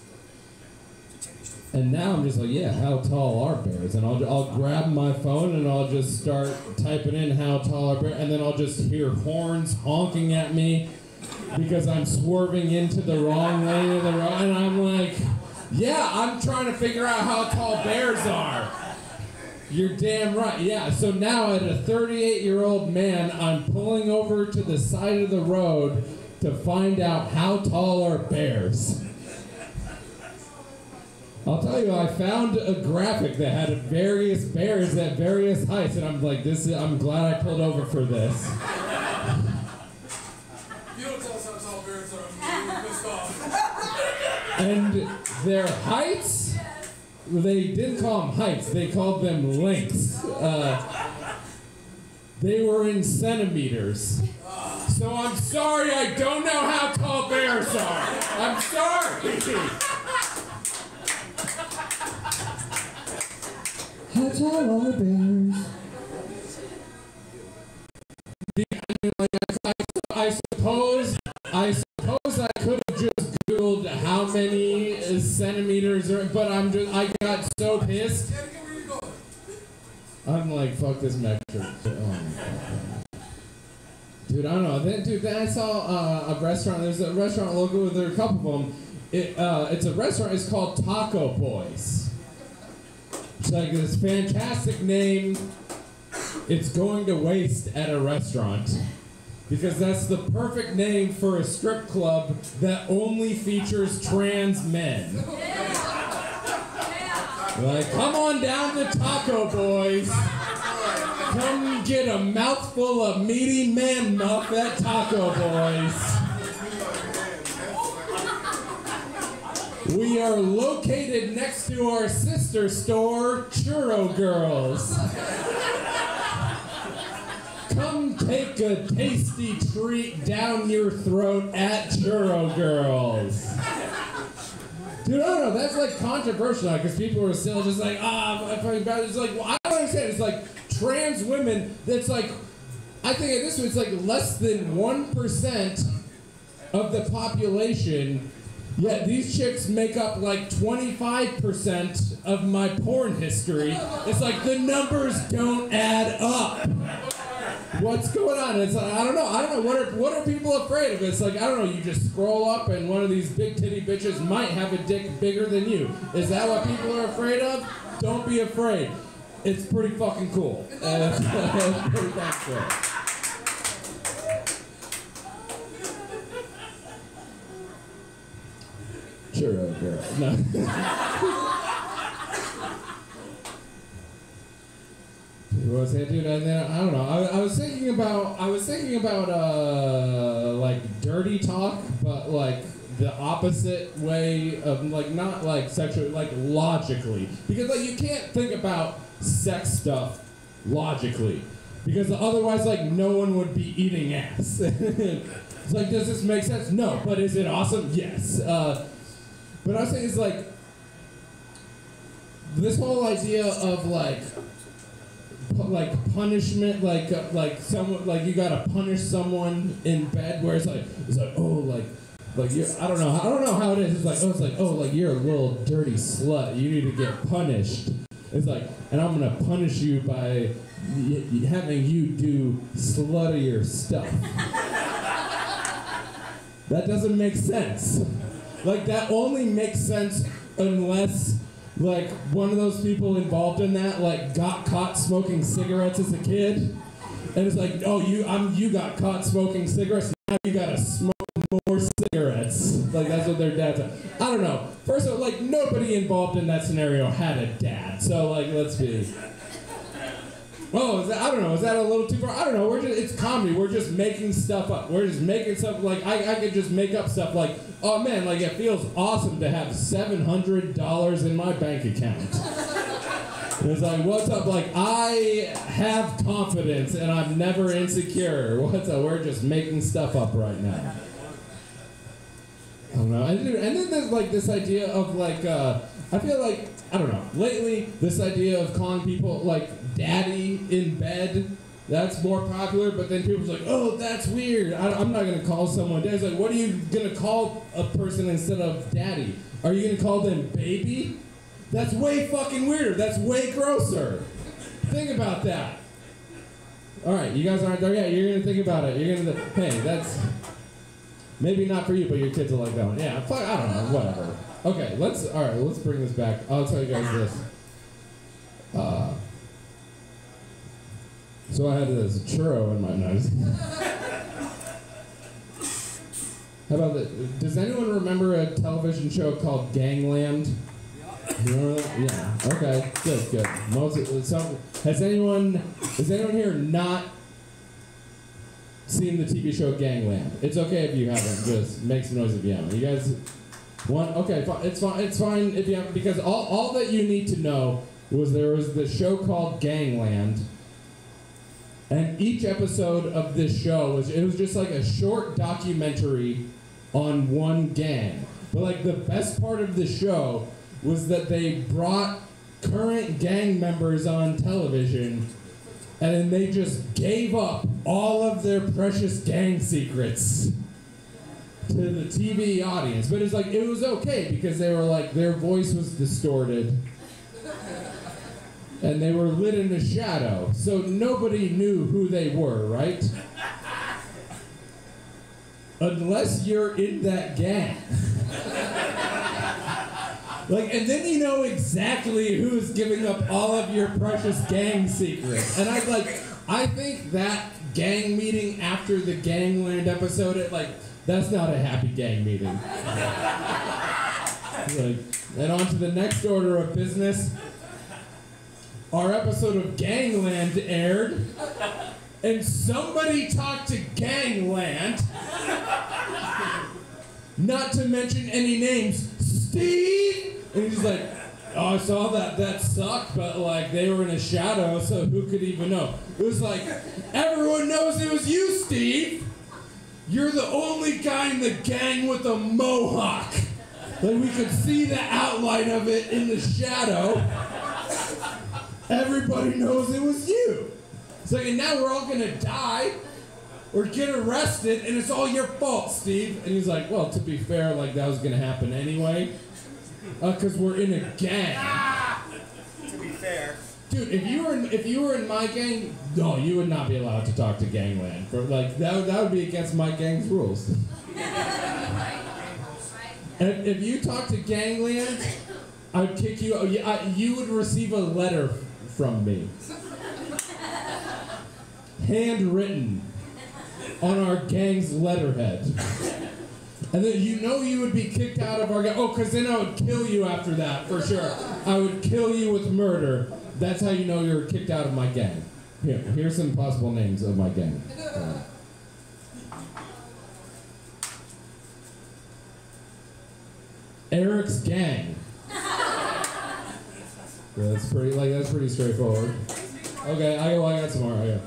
And now I'm just like, yeah, how tall are bears? And I'll grab my phone and I'll just start typing in how tall are bears, and then I'll just hear horns honking at me because I'm swerving into the wrong lane of the road, and I'm like, yeah, I'm trying to figure out how tall bears are. You're damn right. Yeah, so now at a 38-year-old man, I'm pulling over to the side of the road to find out how tall are bears. I'll tell you, I found a graphic that had various bears at various heights, and I'm like, I'm glad I pulled over for this. You don't tell us how tall bears are, I'm pissed off. And their heights, they didn't call them heights, they called them lengths. They were in centimeters. So I'm sorry, I don't know how tall bears are. I'm sorry. How tall are bears? I suppose I could have just Googled how many centimeters are, but I got so pissed. I'm like, fuck this metric. Oh my God. Dude, I don't know. Then I saw a restaurant. There's a restaurant local. There are a couple of them. It's a restaurant. It's called Taco Boys. It's like this fantastic name. It's going to waste at a restaurant. Because that's the perfect name for a strip club that only features trans men. Like, come on down to Taco Boys. Come get a mouthful of meaty man muff at Taco Boys. We are located next to our sister store, Churro Girls. Come take a tasty treat down your throat at Churro Girls. Dude, I don't know, that's like controversial because people are still just like, it's like, well, I don't understand. It's like trans women, that's like, I think at this one, it's like less than 1% of the population, yet these chicks make up like 25% of my porn history. It's like the numbers don't add up. What's going on? It's like, I don't know. What are people afraid of? It's like, I don't know. You just scroll up and one of these big titty bitches might have a dick bigger than you. Is that what people are afraid of? Don't be afraid. It's pretty fucking cool. It's pretty fucking cool. Churro girl. No. What was that, dude? And then I don't know. I was thinking about like dirty talk, but like the opposite way of like not like sexual, like logically, because like you can't think about sex stuff logically, because otherwise like no one would be eating ass. It's like, does this make sense? No, but is it awesome? Yes. But I was saying it's like this whole idea of like punishment, like someone, like you gotta punish someone in bed, where it's like oh like you, I don't know how it is. It's like oh like you're a little dirty slut, you need to get punished. It's like, and I'm gonna punish you by having you do sluttier stuff. That doesn't make sense. Like that only makes sense unless like one of those people involved in that like got caught smoking cigarettes as a kid, And it's like, oh, you got caught smoking cigarettes, now you gotta smoke more cigarettes. Like, that's what their dads are. I don't know. First of all, like, nobody involved in that scenario had a dad. So, like, let's be... Oh, I don't know. Is that a little too far? I don't know. It's comedy. We're just making stuff up. We're just making stuff, like, I could just make up stuff like, oh, man, like, it feels awesome to have $700 in my bank account. And it's like, what's up? Like, I have confidence and I'm never insecure. What's up? We're just making stuff up right now. I don't know. And then there's like this idea of like, I feel like, I don't know, lately this idea of calling people like daddy in bed, that's more popular, but then people's like, oh, that's weird. I'm not going to call someone daddy. It's like, what are you going to call a person instead of daddy? Are you going to call them baby? That's way fucking weirder. That's way grosser. Think about that. All right, you guys aren't there yet. You're going to think about it. You're going to, hey, that's... Maybe not for you, but your kids will like that one. Yeah, fuck, I don't know, whatever. Okay, let's bring this back. I'll tell you guys this. So I had this churro in my nose. How about this? Does anyone remember a television show called Gangland? You remember that? Yeah, okay, good. Has anyone here not seen the TV show Gangland? It's okay if you haven't. Just make some noise if you haven't. You guys want? Okay, it's fine if you haven't, because all that you need to know was there was this show called Gangland, and each episode of this show was just like a short documentary on one gang. But like the best part of the show was that they brought current gang members on television, and then they just gave up all of their precious gang secrets to the TV audience. But it's like, it was okay because they were like, their voice was distorted and they were lit in a shadow. So nobody knew who they were, right? Unless you're in that gang. Like, and then you know exactly who's giving up all of your precious gang secrets. And I think that gang meeting after the Gangland episode, that's not a happy gang meeting. And on to the next order of business. Our episode of Gangland aired, and somebody talked to Gangland, not to mention any names, Steve! And he's like, oh, I saw that sucked, but like they were in a shadow, so who could even know? It was like, everyone knows it was you, Steve! You're the only guy in the gang with a mohawk. Like we could see the outline of it in the shadow. Everybody knows it was you. It's like, and now we're all gonna die or get arrested, and it's all your fault, Steve. And he's like, well, to be fair, like that was gonna happen anyway. Because we're in a gang. To be fair. Dude, if you were in my gang, no, you would not be allowed to talk to Gangland. For like that would be against my gang's rules. And if you talk to Gangland, I'd kick you. You would receive a letter from me, handwritten on our gang's letterhead. And then you would be kicked out of our gang. Oh, because then I would kill you after that, for sure. I would kill you with murder. That's how you know you're kicked out of my gang. Here's some possible names of my gang. Eric's gang. Yeah, that's pretty straightforward. Okay, I got some more. Okay.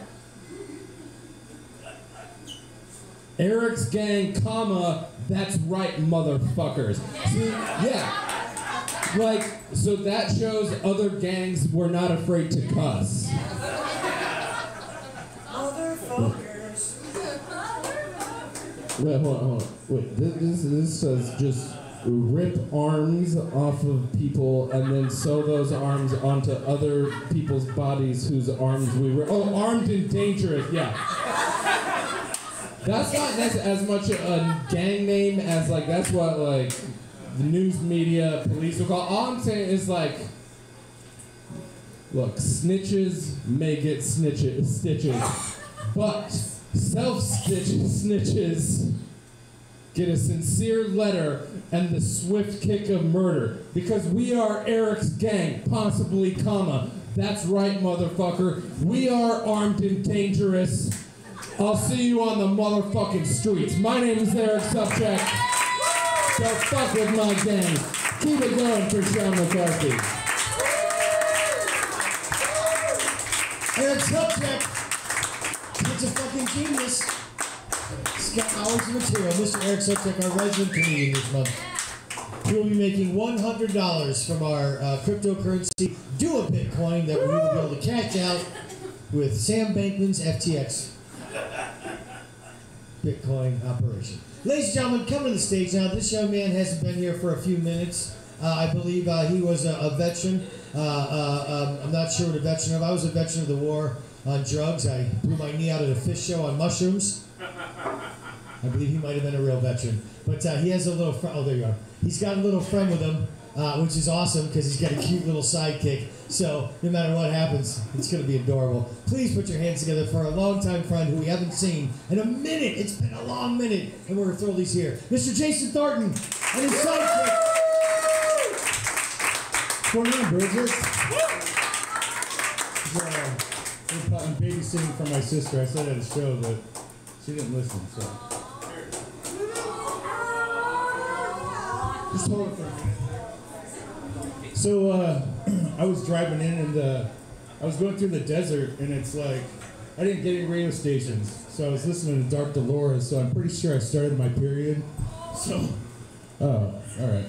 Eric's gang, comma, that's right, motherfuckers. See, yeah. Like, so that shows other gangs were not afraid to cuss. Motherfuckers. Wait, hold on. Wait, this says just rip arms off of people and then sew those arms onto other people's bodies whose arms we were. Oh, armed and dangerous, yeah. That's not as much a gang name as like, that's what like the news media, police will call. All I'm saying is like, look, snitches may get stitches. But self-snitches get a sincere letter and the swift kick of murder. Because we are Eric's gang, possibly comma. That's right, motherfucker. We are armed and dangerous. I'll see you on the motherfucking streets. My name is Eric Sobczak. So fuck with my gang. Keep it going for Sean McCarthy. Eric Sobczak, he's a fucking genius. He's got hours of material. Mr. Eric Sobczak, our resident comedian this month. We will be making $100 from our cryptocurrency Duo Bitcoin that we will be able to cash out with Sam Bankman's FTX Bitcoin operation. Ladies and gentlemen, come to the stage now. This young man hasn't been here for a few minutes. I believe he was a veteran. I'm not sure what a veteran of. I was a veteran of the war on drugs. I blew my knee out at a fish show on mushrooms. I believe he might have been a real veteran. But he has a little friend. Oh, there you are. He's got a little friend with him, which is awesome because he's got a cute little sidekick. So no matter what happens, it's going to be adorable. Please put your hands together for a longtime friend who we haven't seen in a minute. It's been a long minute, and we're thrilled he's here. Mr. Jason Thornton and his sidekick. What's going on, Brigett? I'm babysitting for my sister. I said at a show, but she didn't listen, so. Just hold it for me. So, I was driving in and I was going through the desert, and it's like, I didn't get any radio stations. So I was listening to Dark Dolores, so I'm pretty sure I started my period. So, oh, all right.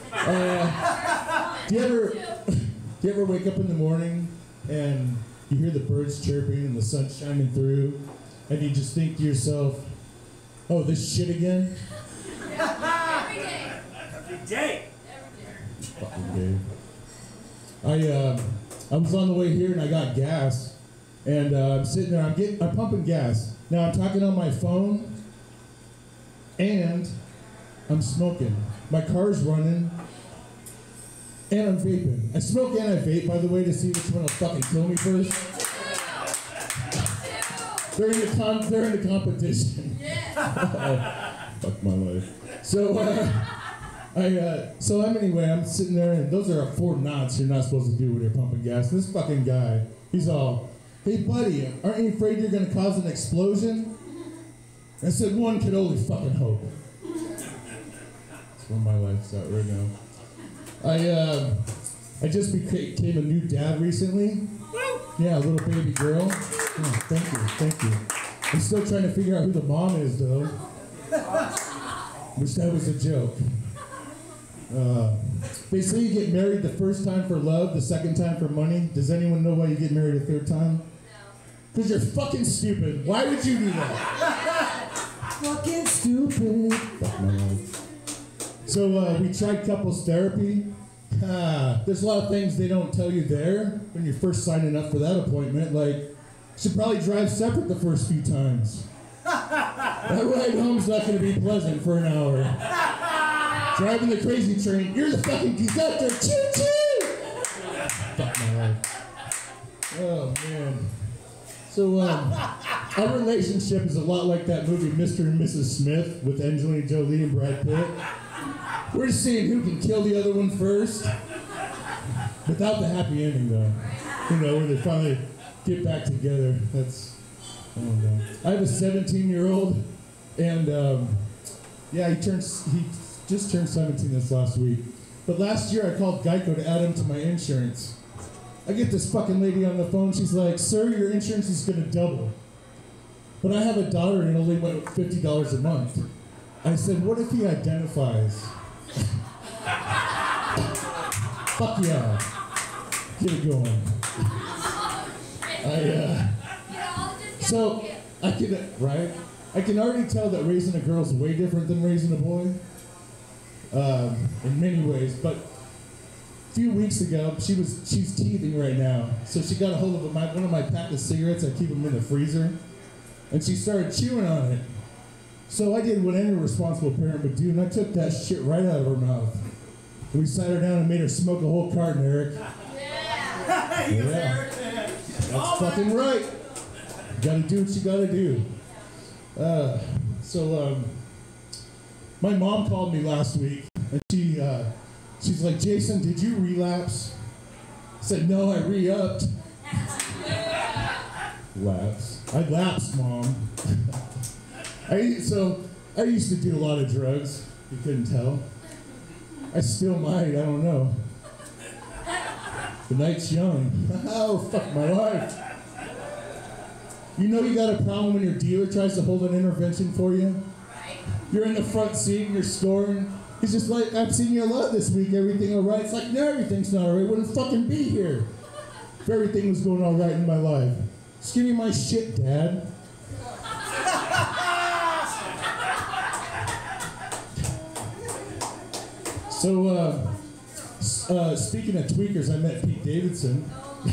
Do you ever wake up in the morning and you hear the birds chirping and the sun shining through, and you just think to yourself, oh, this shit again? Every day. Fucking day. I was on the way here and I got gas, and I'm sitting there, I'm pumping gas. Now I'm talking on my phone, and I'm smoking. My car's running, and I'm vaping. I smoke and I vape, by the way, to see which one will fucking kill me first. They're in the competition. Fuck my life. So, anyway, I'm sitting there, and those are 4 knots you're not supposed to do when you're pumping gas. And this fucking guy, he's all, hey buddy, aren't you afraid you're gonna cause an explosion? I said, one could only fucking hope. That's where my life's at right now. I just became a new dad recently. Yeah, a little baby girl. Oh, thank you. I'm still trying to figure out who the mom is, though. Wish that was a joke. They say you get married the first time for love, the second time for money. Does anyone know why you get married a third time? No. Because you're fucking stupid. Why would you do that? Fucking stupid. Fuck my life. So we tried couples therapy. There's a lot of things they don't tell you there when you're first signing up for that appointment. Like, you should probably drive separate the first few times. That ride home's not going to be pleasant for an hour. Driving the crazy train, you're the fucking conductor. Choo choo! Fuck my life. Oh man. So our relationship is a lot like that movie Mr. and Mrs. Smith with Angelina Jolie and Brad Pitt. We're just seeing who can kill the other one first. Without the happy ending, though. You know, where they finally get back together. That's, oh no. I have a 17-year-old, and yeah, he just turned 17 this last week. But last year I called Geico to add him to my insurance. I get this fucking lady on the phone, she's like, sir, your insurance is gonna double. But I have a daughter and it only went $50 a month. I said, what if he identifies? Fuck yeah. Get it going. So, I can already tell that raising a girl is way different than raising a boy. In many ways, but a few weeks ago, she's teething right now. So she got a hold of one of my pack of cigarettes. I keep them in the freezer. And she started chewing on it. So I did what any responsible parent would do, and I took that shit right out of her mouth. And we sat her down and made her smoke a whole carton, Eric. Yeah. That's fucking right. gotta do what you gotta do. My mom called me last week, and she's like, Jason, did you relapse? I said, no, I re-upped. Lapse. I lapsed, Mom. I used to do a lot of drugs. You couldn't tell. I still might, I don't know. The night's young. Oh, fuck my life. You know you got a problem when your dealer tries to hold an intervention for you? You're in the front seat and you're scoring. He's just like, I've seen you a lot this week, everything all right? It's like, no, everything's not all right. Wouldn't fucking be here if everything was going all right in my life. Just give me my shit, Dad. Speaking of tweakers, I met Pete Davidson.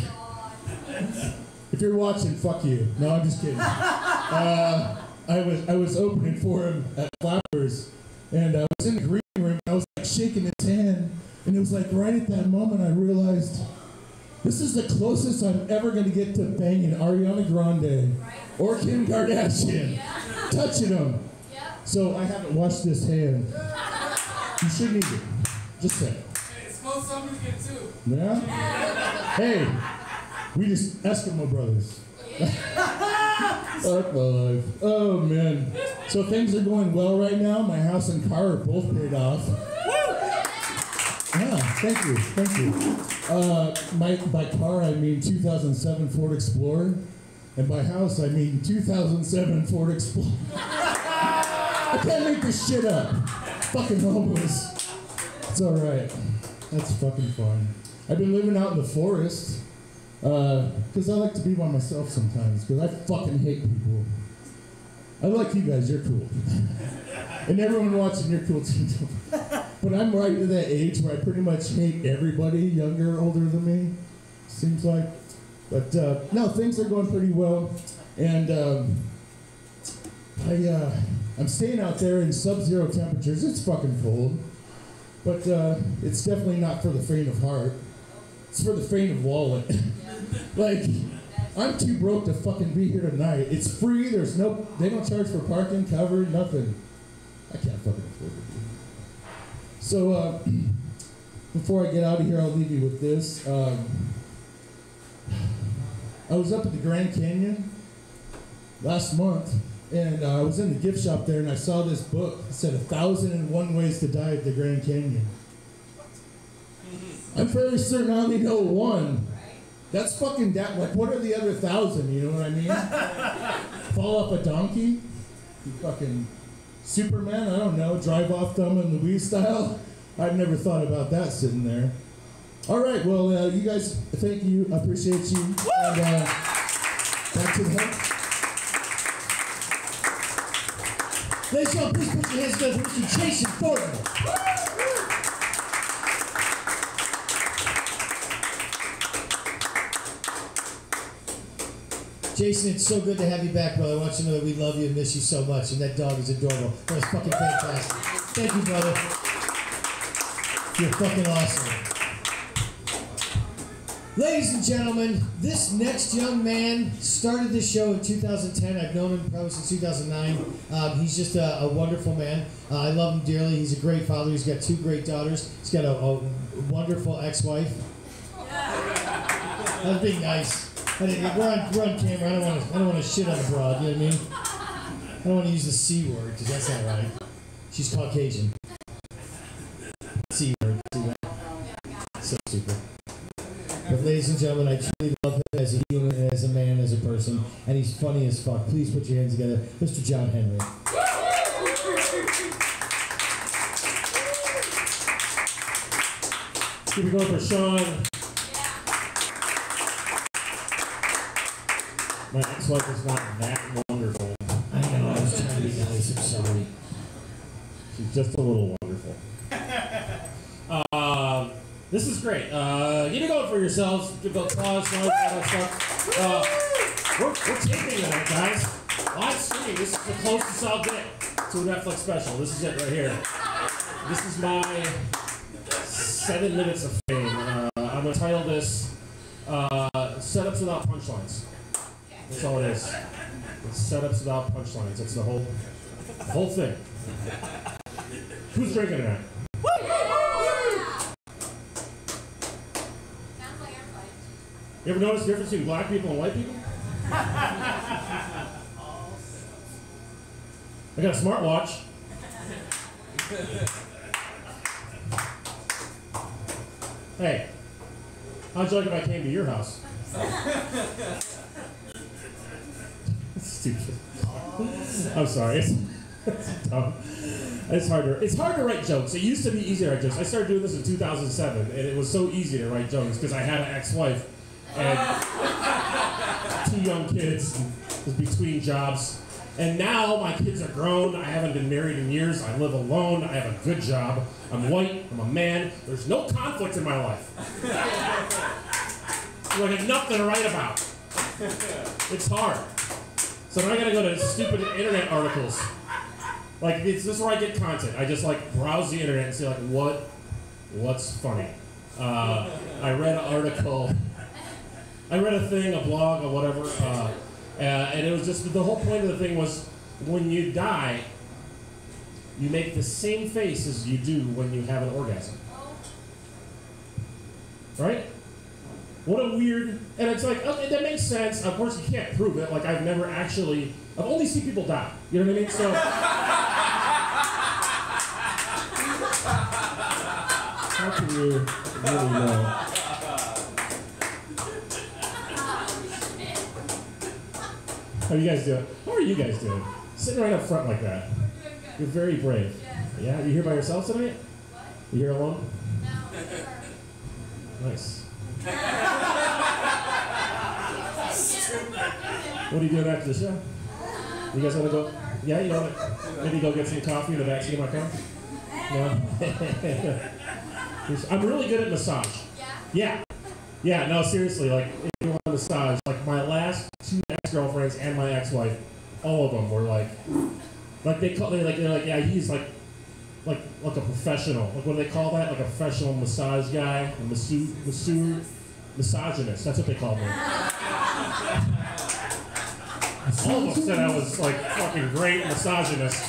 If you're watching, fuck you. No, I'm just kidding. I was opening for him at Flowers, and I was in the green room. I was like shaking his hand, and it was like right at that moment I realized this is the closest I'm ever going to get to banging Ariana Grande or Kim Kardashian, touching them. So I haven't washed this hand. You should need it. Just saying. Hey, it smells something good too. Yeah? Hey, we just Eskimo brothers. Fuck my life. Oh man. So things are going well right now. My house and car are both paid off. Yeah, thank you. By car I mean 2007 Ford Explorer, and by house I mean 2007 Ford Explorer. I can't make this shit up. Fucking homeless. It's all right. That's fucking fun. I've been living out in the forest. Because I like to be by myself sometimes, because I fucking hate people. I like you guys, you're cool. And everyone watching, you're cool too. But I'm right to that age where I pretty much hate everybody, younger, older than me, seems like. But no, things are going pretty well. And I'm staying out there in sub-zero temperatures. It's fucking cold. But it's definitely not for the faint of heart. It's for the faint of wallet. Like, I'm too broke to fucking be here tonight. It's free, they don't charge for parking, cover, nothing. I can't fucking afford it. So, before I get out of here, I'll leave you with this. I was up at the Grand Canyon last month, and I was in the gift shop there, and I saw this book. It said 1,001 Ways to Die at the Grand Canyon. I'm fairly certain I only know one. That's fucking like, what are the other 1,000, you know what I mean? Fall off a donkey? You fucking Superman, I don't know, drive off Thelma and Louise style? I've never thought about that sitting there. All right, well, you guys, thank you, I appreciate you. And back to the head. Ladies and gentlemen, please put your hands together for Mr. Jason Thornton. Jason, it's so good to have you back, brother. I want you to know that we love you and miss you so much, and that dog is adorable. That was fucking fantastic. Thank you, brother. You're fucking awesome. Ladies and gentlemen, this next young man started this show in 2010. I've known him probably since 2009. He's just a wonderful man. I love him dearly. He's a great father. He's got 2 great daughters. He's got a wonderful ex-wife. That was being nice. We're on camera. I don't want to shit on a broad. You know what I mean? I don't want to use the C word because that's not right. She's Caucasian. C word. See that? So stupid. But ladies and gentlemen, I truly love him as a human, as a man, as a person, and he's funny as fuck. Please put your hands together, Mr. John Henry. Keep it going for Sean. My ex-wife is not that wonderful. I know, I was trying to be nice, I'm sorry. She's just a little wonderful. This is great. Get it going for yourselves. Give applause, all that stuff. We're taping tonight, guys. Live stream. This is the closest I'll get to a Netflix special. This is it right here. This is my 7 minutes of fame. I'm going to title this Setups Without Punchlines. That's all it is. Setups about punchlines. That's the whole thing. Who's drinking tonight? You ever notice the difference between black people and white people? I got a smartwatch. Hey, how'd you like if I came to your house? Stupid. I'm sorry. It's dumb. It's hard to write jokes. It used to be easier to write jokes. I started doing this in 2007, and it was so easy to write jokes because I had an ex-wife and 2 young kids, and was between jobs. And now my kids are grown. I haven't been married in years. I live alone. I have a good job. I'm white. I'm a man. There's no conflict in my life. So I have nothing to write about. It's hard. So now I gotta go to stupid internet articles. Like, this is where I get content. I just like browse the internet and see like what's funny. I read an article. I read a thing, a blog, or whatever, and it was just, the whole point of the thing was, when you die, you make the same face as you do when you have an orgasm. Right? What a weird, and it's like, okay, that makes sense. Of course, you can't prove it. Like, I've only seen people die. You know what I mean? So, how can you really know? How you guys doing? How are you guys doing? Sitting right up front like that. You're very brave. Yeah? You here by yourself tonight? You here alone? Nice. What are you doing after the show? You guys want to go? Yeah, you want to maybe go get some coffee in the backseat of my car? No? I'm really good at massage. Yeah. Yeah, no, seriously, like, if you want a massage, like, my last 2 ex-girlfriends and my ex-wife, all of them were like they're like, yeah, he's like a professional. Like, what do they call that? Like a professional massage guy, a misogynist. That's what they call me. All of them said I was like fucking great misogynist.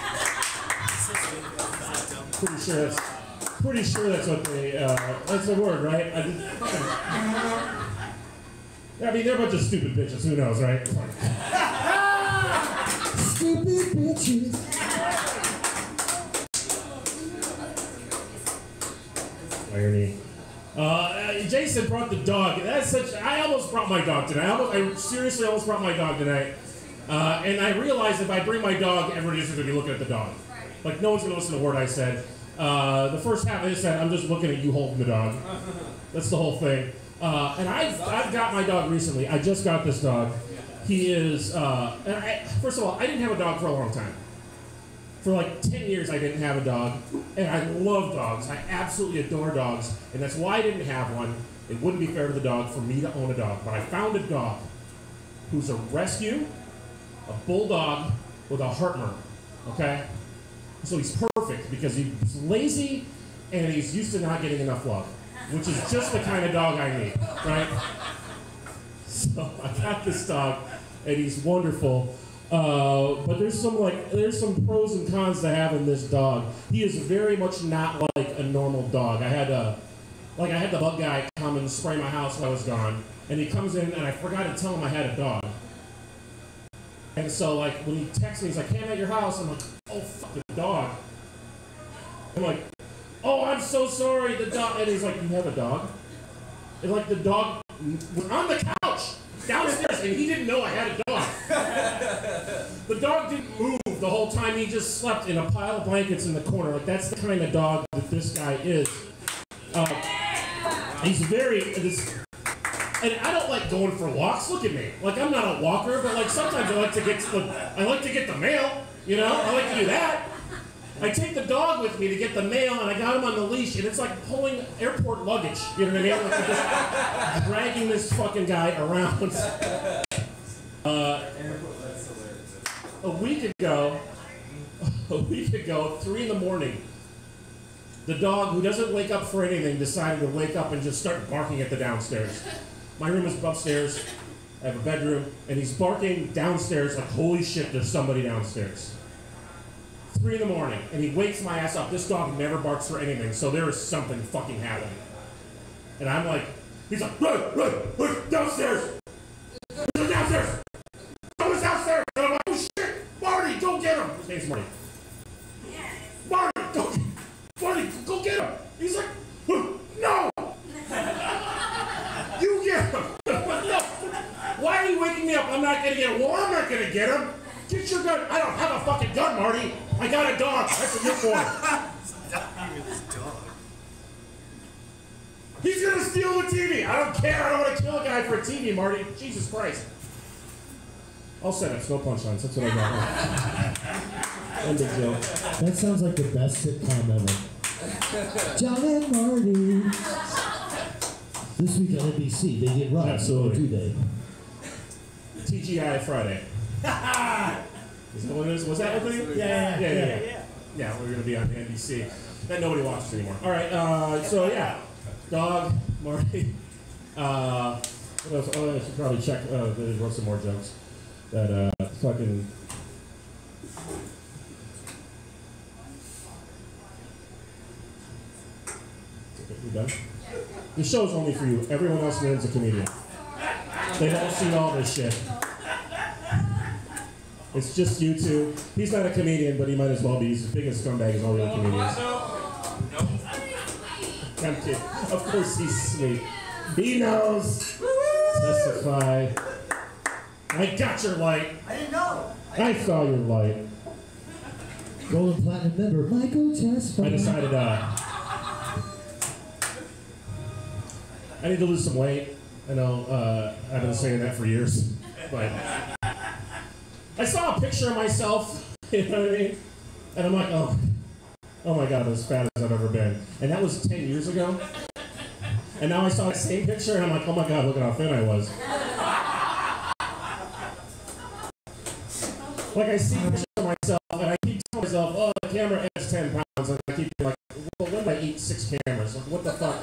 Pretty sure that's what they. That's the word, right? I mean, they're a bunch of stupid bitches. Who knows, right? Stupid bitches. Irony. Jason brought the dog. I almost brought my dog tonight. I seriously almost brought my dog tonight. And I realized if I bring my dog, everybody's just going to be looking at the dog. Like, no one's going to listen to a word I said. The first half I said, I'm just looking at you holding the dog. That's the whole thing. And I've got my dog recently. I just got this dog. He is, first of all, I didn't have a dog for a long time. For like 10 years, I didn't have a dog, and I love dogs. I absolutely adore dogs, and that's why I didn't have one. It wouldn't be fair to the dog for me to own a dog, but I found a dog who's a rescue, a bulldog with a heart murmur, okay? So he's perfect because he's lazy, and he's used to not getting enough love, which is just the kind of dog I need, right? So I got this dog, and he's wonderful. But there's some pros and cons to having this dog. He is very much not like a normal dog. I had the bug guy come and spray my house while I was gone, and he comes in and I forgot to tell him I had a dog. And so like when he texts me, he's like, "Hey, I'm at your house." I'm like, "Oh fuck, the dog." I'm like, "Oh, I'm so sorry, the dog." And he's like, "You have a dog?" And like the dog was on the couch downstairs, and he didn't know I had a dog. The dog didn't move the whole time. He just slept in a pile of blankets in the corner. Like, that's the kind of dog that this guy is. He's and I don't like going for walks. Look at me. Like, I'm not a walker, but like sometimes I like to get the mail. You know, I like to do that. I take the dog with me to get the mail, and I got him on the leash, and it's like pulling airport luggage. You know what I mean? Like, just dragging this fucking guy around. A week ago, 3 in the morning, the dog, who doesn't wake up for anything, decided to wake up and just start barking at the downstairs. My room is upstairs. I have a bedroom, and he's barking downstairs like, holy shit, there's somebody downstairs. 3 in the morning, and he wakes my ass up. This dog never barks for anything, so there is something fucking happening. And I'm like, he's like, run, downstairs. He's like, downstairs. Someone's downstairs. And I'm like, oh shit, Marty, go get him. His name's Marty. Marty, go get him. He's like, no. You get him. No. Why are you waking me up? I'm not gonna get him. Well, I'm not gonna get him. Get your gun. I don't have a fucking gun, Marty. I got a dog. That's what you're for. He's gonna steal the TV. I don't care. I don't want to kill a guy for a TV, Marty. Jesus Christ. All setups, no punchlines. That's what I got. End of joke. That sounds like the best sitcom ever. John and Marty. This week on NBC, they get robbed. Absolutely. So do they? TGI Friday. Is that what it is? Was that what it is? Yeah. Yeah, we're gonna be on NBC. That nobody watches anymore. All right. So yeah, dog, Marty. What else? Oh, I should probably check. There were some more jokes. That fucking. We done? The show's only for you. Everyone else wins a comedian. They've all seen all this shit. It's just you two. He's not a comedian, but he might as well be. He's as big a scumbag as all the other comedians. I'm kidding. Of course he's sweet. He knows. Testify. I got your light. I didn't know. I saw your light. Gold and platinum member, Michael Testify. I decided, I need to lose some weight. I know, I've been saying that for years, but I saw a picture of myself, you know what I mean? And I'm like, oh my God, I'm as fat as I've ever been. And that was 10 years ago. And now I saw the same picture, and I'm like, oh my God, look at how thin I was. Like, I see pictures of myself, and I keep telling myself, oh, the camera adds 10 pounds, and I keep being like, well, when did I eat 6 cameras? Like, what the fuck?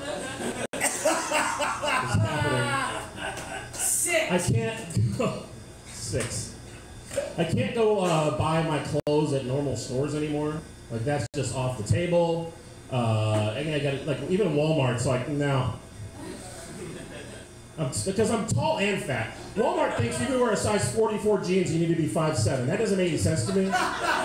I can't go 6. I can't go buy my clothes at normal stores anymore. Like that's just off the table. And I got like even Walmart's like no. Because I'm tall and fat. Walmart thinks you can wear a size 44 jeans, you need to be 5'7". That doesn't make any sense to me.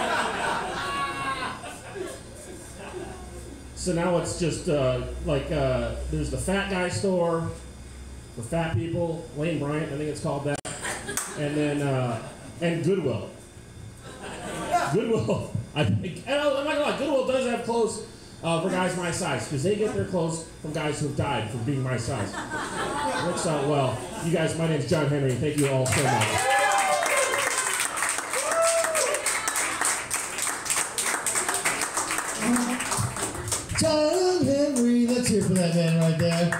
So now it's just there's the fat guy store for fat people, Lane Bryant, I think it's called that, and then and Goodwill. Goodwill, I'm not gonna lie, Goodwill does have clothes for guys my size because they get their clothes from guys who've died from being my size. Works out well. You guys, my name's John Henry. Thank you all so much. John Henry, let's hear for that man right there.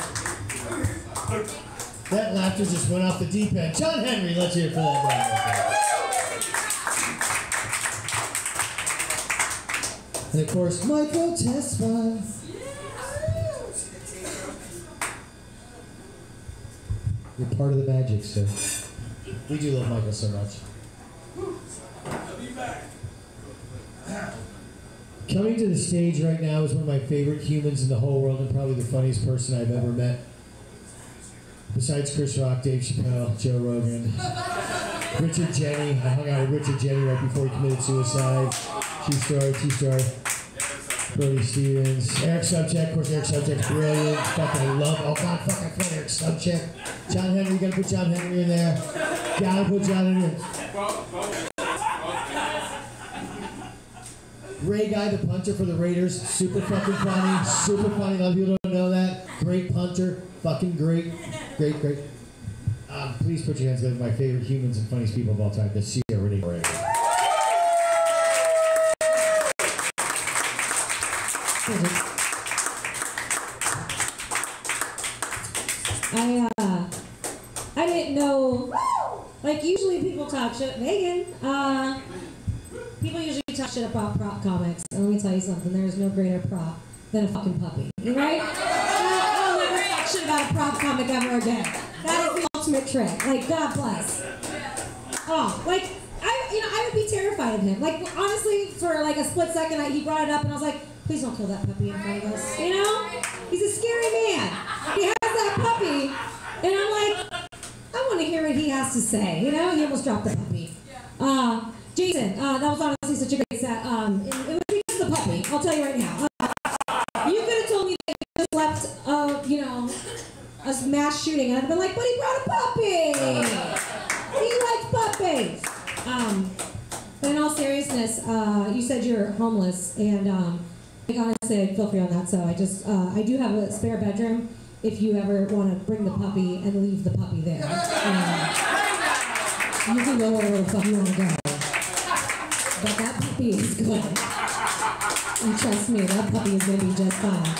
That laughter just went off the deep end. John Henry, let's hear for that man right there. And of course, Michael Tesfa. You're part of the magic, sir. We do love Michael so much. I'll be back. Coming to the stage right now is one of my favorite humans in the whole world and probably the funniest person I've ever met. Besides Chris Rock, Dave Chappelle, Joe Rogan, Richard Jenny. I hung out with Richard Jenny right before he committed suicide. True story. Brody Stevens. Eric Sobczak, of course Eric Sobczak's brilliant. Fucking love, oh God, fucking I Eric Sobczak. John Henry, you gotta put John Henry in there. Gotta put John Henry in. Ray Guy, the punter for the Raiders, super fucking funny, super funny. A lot of people don't know that. Great punter, fucking great. Please put your hands together for my favorite humans and funniest people of all time, the Cierra, Renee. I didn't know, like usually people talk shit, Megan, people usually talk shit about prop comics. And let me tell you something, there's no greater prop than a fucking puppy, right? I'll never talk shit about a prop comic ever again. That is the ultimate trick. Like, God bless. Oh, like, I would be terrified of him. Like, honestly, for like a split second, he brought it up and I was like, please don't kill that puppy in front of us. You know? He's a scary man. He has that puppy, and I'm like, I want to hear what he has to say. You know? He almost dropped the puppy. Jason, that was honestly such a great set. It was because of the puppy. I'll tell you right now. You could have told me that you just left, you know, a mass shooting, and I'd have been like, but he brought a puppy. He likes puppies. But in all seriousness, you said you're homeless, and like honestly, I feel free on that. So I do have a spare bedroom if you ever want to bring the puppy and leave the puppy there. You can go wherever the fuck you want to go. But that puppy is good. And trust me, that puppy is going to be just fine.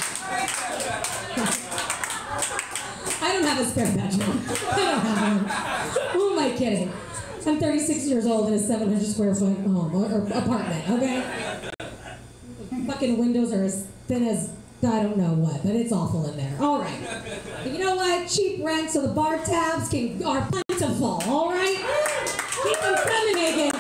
I don't have a spare bedroom. I don't have one. Who am I kidding? I'm 36 years old in a 700 square foot home or apartment, okay? Fucking windows are as thin as I don't know what, but it's awful in there. All right. But you know what? Cheap rent so the bar tabs are plentiful, all right? Keep them coming, Megan.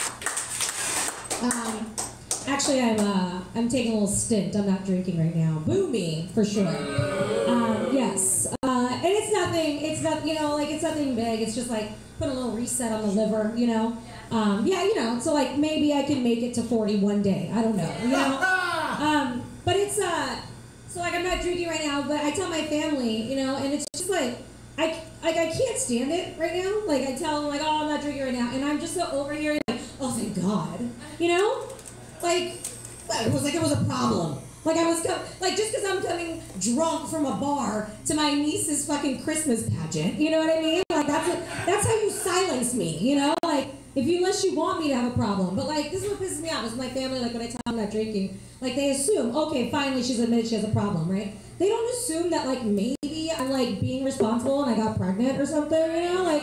Actually, I'm taking a little stint. I'm not drinking right now. Boo me, for sure. Yes. And it's nothing big. It's just like put a little reset on the liver, you know? Yeah, you know, so like maybe I can make it to 40 one day. I don't know, you know? But it's, so like I'm not drinking right now, but I tell my family, you know, and it's just like, I can't stand it right now. Like I tell them like, oh, I'm not drinking right now. And I'm just so over here, like, oh, thank God, you know? Like, it was a problem. Like I was, like just because I'm coming drunk from a bar to my niece's fucking Christmas pageant, you know what I mean? Like that's how you silence me, you know? Like unless you want me to have a problem. But like this is what pisses me off is my family, like when I tell them I'm not drinking, like they assume, okay, finally she's admitted she has a problem, right? They don't assume that like maybe I'm like being responsible and I got pregnant or something, you know? Like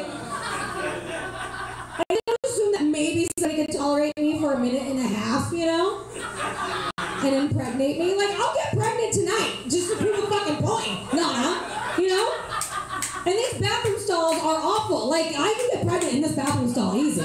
they don't assume that maybe somebody could tolerate me for a minute and a half, you know? And impregnate me. Like, I'll get pregnant tonight, just to prove a fucking point. Nah, you know? And these bathroom stalls are awful. Like, I can get pregnant in this bathroom stall, easy.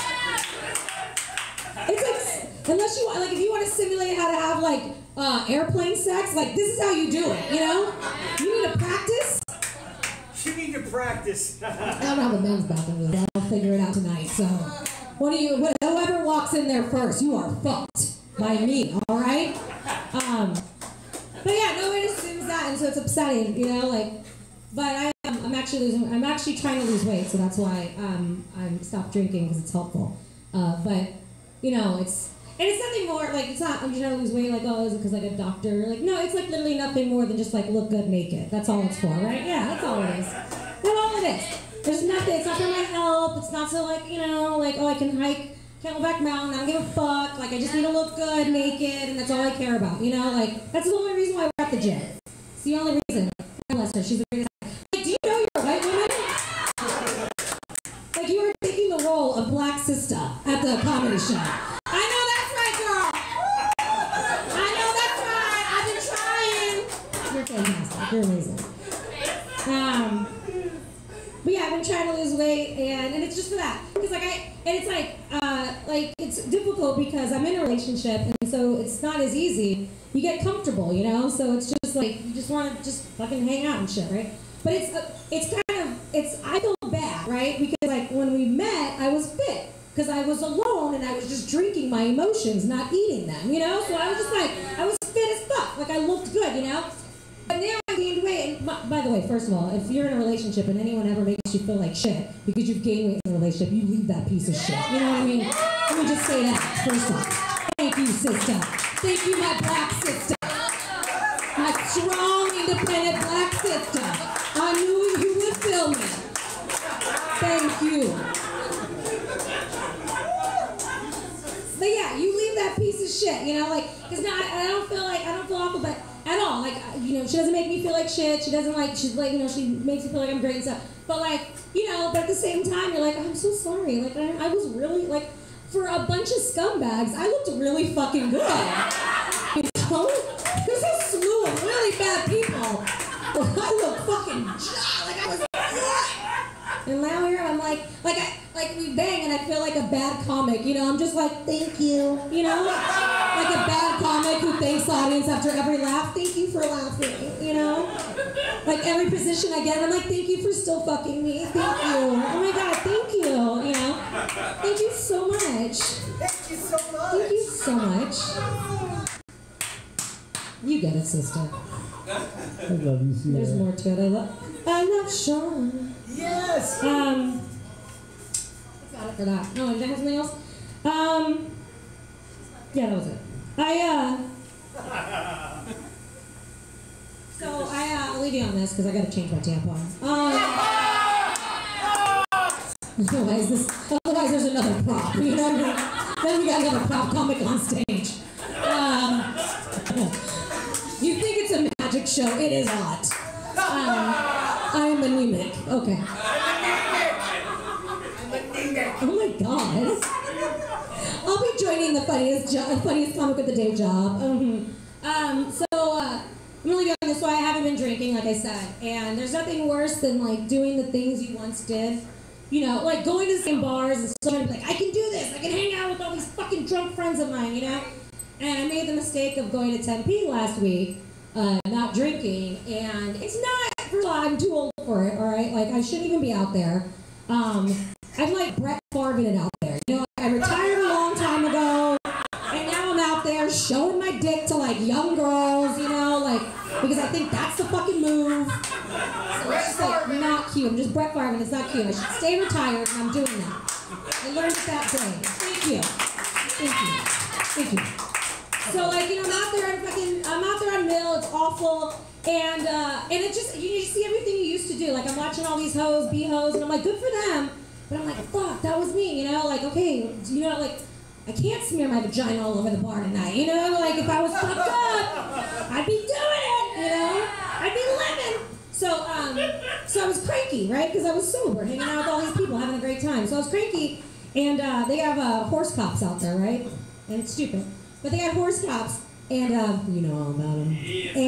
It's like, unless you, like, if you want to simulate how to have, like, airplane sex, like, this is how you do it, you know? You need to practice. You need to practice. I don't have a men's bathroom, but I'll figure it out tonight, so. Whoever walks in there first, you are fucked. By me, all right? But yeah, nobody assumes that, and so it's upsetting, you know, like, but I'm actually trying to lose weight, so that's why I'm stopped drinking, because it's helpful. But, you know, it's nothing more, like, it's not, I'm trying to lose weight, like, oh, is it because, like, a doctor? Like, no, it's, like, literally nothing more than just, like, look good naked. That's all it's for, right? Yeah, that's all it is. That's all it is. There's nothing, it's not for my health, it's not so, like, you know, like, oh, I can hike Camelback Mountain, I don't give a fuck, like I just need to look good, naked, and that's all I care about, you know, like, that's the only reason why we're at the gym. It's the only reason. God bless her, she's the greatest. Like, do you know you're a white woman? Like, you are taking the role of Black Sister at the comedy show. I know that's right, girl! I know that's right, I've been trying! You're fantastic, you're amazing. But yeah, I've been trying to lose weight, and it's just for that. Because it's difficult because I'm in a relationship, and so it's not as easy. You get comfortable, you know? So it's just like, you just want to just fucking hang out and shit, right? But I feel bad, right? Because like when we met, I was fit. Because I was alone, and I was just drinking my emotions, not eating them, you know? So I was just like, I was fit as fuck. Like I looked good, you know? But now I gained weight, and by the way, first of all, if you're in a relationship and anyone ever makes you feel like shit because you've gained weight in a relationship, you leave that piece of shit. You know what I mean? Let me just say that, first off. Thank you, sister. Thank you, my Black sister. My strong, independent Black sister. I knew you would feel me. Thank you. But yeah, you leave that piece of shit, you know, like, because now I don't feel awful, but at all, like, you know, she doesn't make me feel like shit, she doesn't like, she's like, you know, she makes me feel like I'm great and stuff, but like, you know, but at the same time, you're like, I'm so sorry, like, I was really, like, for a bunch of scumbags, I looked really fucking good, you know, there's a slew of really bad people, but I look fucking, like, I was good, And now here I'm like we bang and I feel like a bad comic, you know? I'm just like, thank you, you know? Like a bad comic who thanks the audience after every laugh. Thank you for laughing, you know? Like every position I get, I'm like, thank you for still fucking me. Thank you. Oh my God, thank you, you know? Thank you so much. Thank you so much. Thank you so much. You get it, sister. I love you, Cierra. There's more to it. I love Sean. Yes. Got it for that. No, did I have something else? Yeah, that was it. I'll leave you on this because I gotta change my tampon. Otherwise there's another prop, you know what I mean? Then we got another prop comic on stage. You think it's a magic show, it is not. I'm anemic. Okay. Oh my God. I'll be joining the funniest comic at the day job. I'm really doing this, so I haven't been drinking, like I said. And there's nothing worse than like doing the things you once did. You know, like going to the same bars and still trying to be like, I can do this, I can hang out with all these fucking drunk friends of mine, you know? And I made the mistake of going to Tempe last week, not drinking, and it's not, first of all, I'm too old for it, alright? Like, I shouldn't even be out there. I'm like Brett Favre it out there. You know, I retired a long time ago, and now I'm out there showing my dick to like young girls, you know, like, because I think that's the fucking move. So it's just like not cute. I'm just Brett Favre and it's not cute. I should stay retired and I'm doing that. I learned it that day. Thank you. Thank you. Thank you. So like, you know, I'm out there on Mill, it's awful. And it just, you see everything you used to do. Like I'm watching all these hoes be hoes and I'm like, good for them. But I'm like, fuck, that was me, you know? Like, okay, you know, like, I can't smear my vagina all over the bar tonight, you know? Like, if I was fucked up, I'd be doing it, you know? I'd be living. So I was cranky, right? Because I was sober, hanging out with all these people, having a great time. So I was cranky, and they have horse cops out there, right? And it's stupid. But they got horse cops, and you know all about them.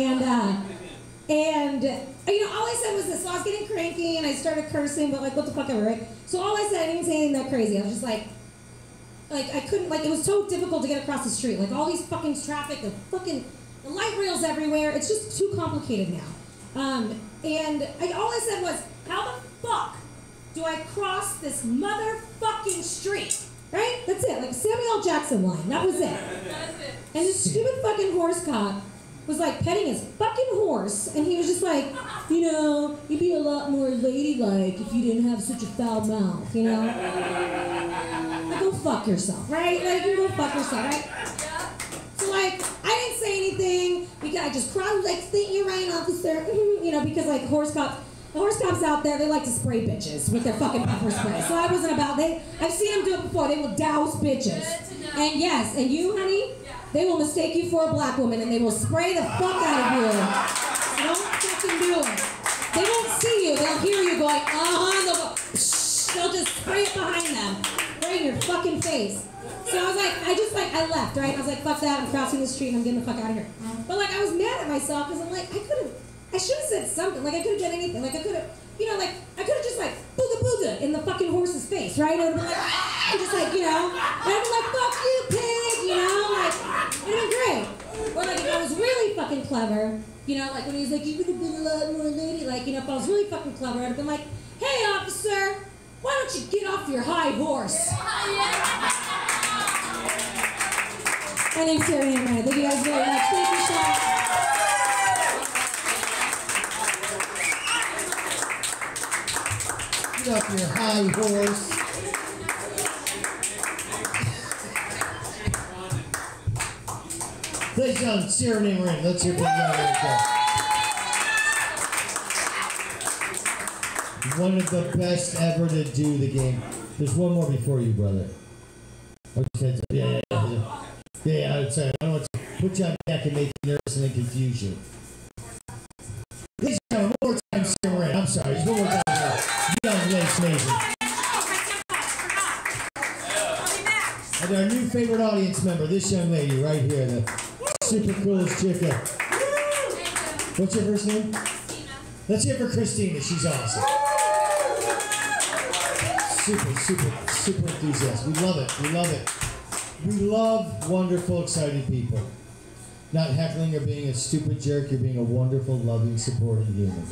And you know, all I said was this. So I was getting cranky, and I started cursing, but like, what the fuck ever, right? So all I said, I didn't say anything that crazy. I was just like I couldn't, like, it was so difficult to get across the street. Like, all these fucking traffic, the light rails everywhere. It's just too complicated now. All I said was, how the fuck do I cross this motherfucking street? Right? That's it. Like Samuel L. Jackson line. That was it. And this stupid fucking horse cop was like petting his fucking horse, and he was just like, you know, you'd be a lot more ladylike if you didn't have such a foul mouth, you know? Like, go fuck yourself, right? Like, you go fuck yourself, right? So, like, I didn't say anything, because I just cried, like, thank you, right, officer, you know, because, like, the horse cops out there, they like to spray bitches with their fucking pepper spray. So I wasn't about, I've seen them do it before, they will douse bitches. And yes, and you, honey, they will mistake you for a black woman and they will spray the fuck out of you. Don't fucking do it. They won't see you, they'll hear you going, they'll just spray it behind them, right in your fucking face. So I was like, I left, right? I was like, fuck that, I'm crossing the street and I'm getting the fuck out of here. But like, I was mad at myself because I'm like, I should have said something. Like, I could have done anything. Like, I could have, you know, like, I could have just, like, booga in the fucking horse's face, right? I would have been like, ah! Just like, you know, and I'd be like, fuck you, pig, you know? Like, it would have been great. Or, like, if I was really fucking clever, you know, like, when he was like, you would have been a lot more lady, like, you know, if I was really fucking clever, I'd have been like, hey, officer, why don't you get off your high horse? My name's Cierra and Renee. Thank you guys very much. Thank you, Sean. Get off your high horse. Ladies and gentlemen, Cierra and Miranda. Let's hear from you. One of the best ever to do the game. There's one more before you, brother. Okay, yeah. Yeah, I would say, I don't want to put you on deck and make you nervous and then confuse you. Ladies and gentlemen, one more time, Cierra Miranda. I'm sorry, just one more time. Young ladies, amazing. And our new favorite audience member, this young lady right here, the super coolest chica. What's your first name? Let's hear for Christina. She's awesome. super enthusiastic. We love it. We love it. We love wonderful, excited people. Not heckling or being a stupid jerk. You're being a wonderful, loving, supporting human.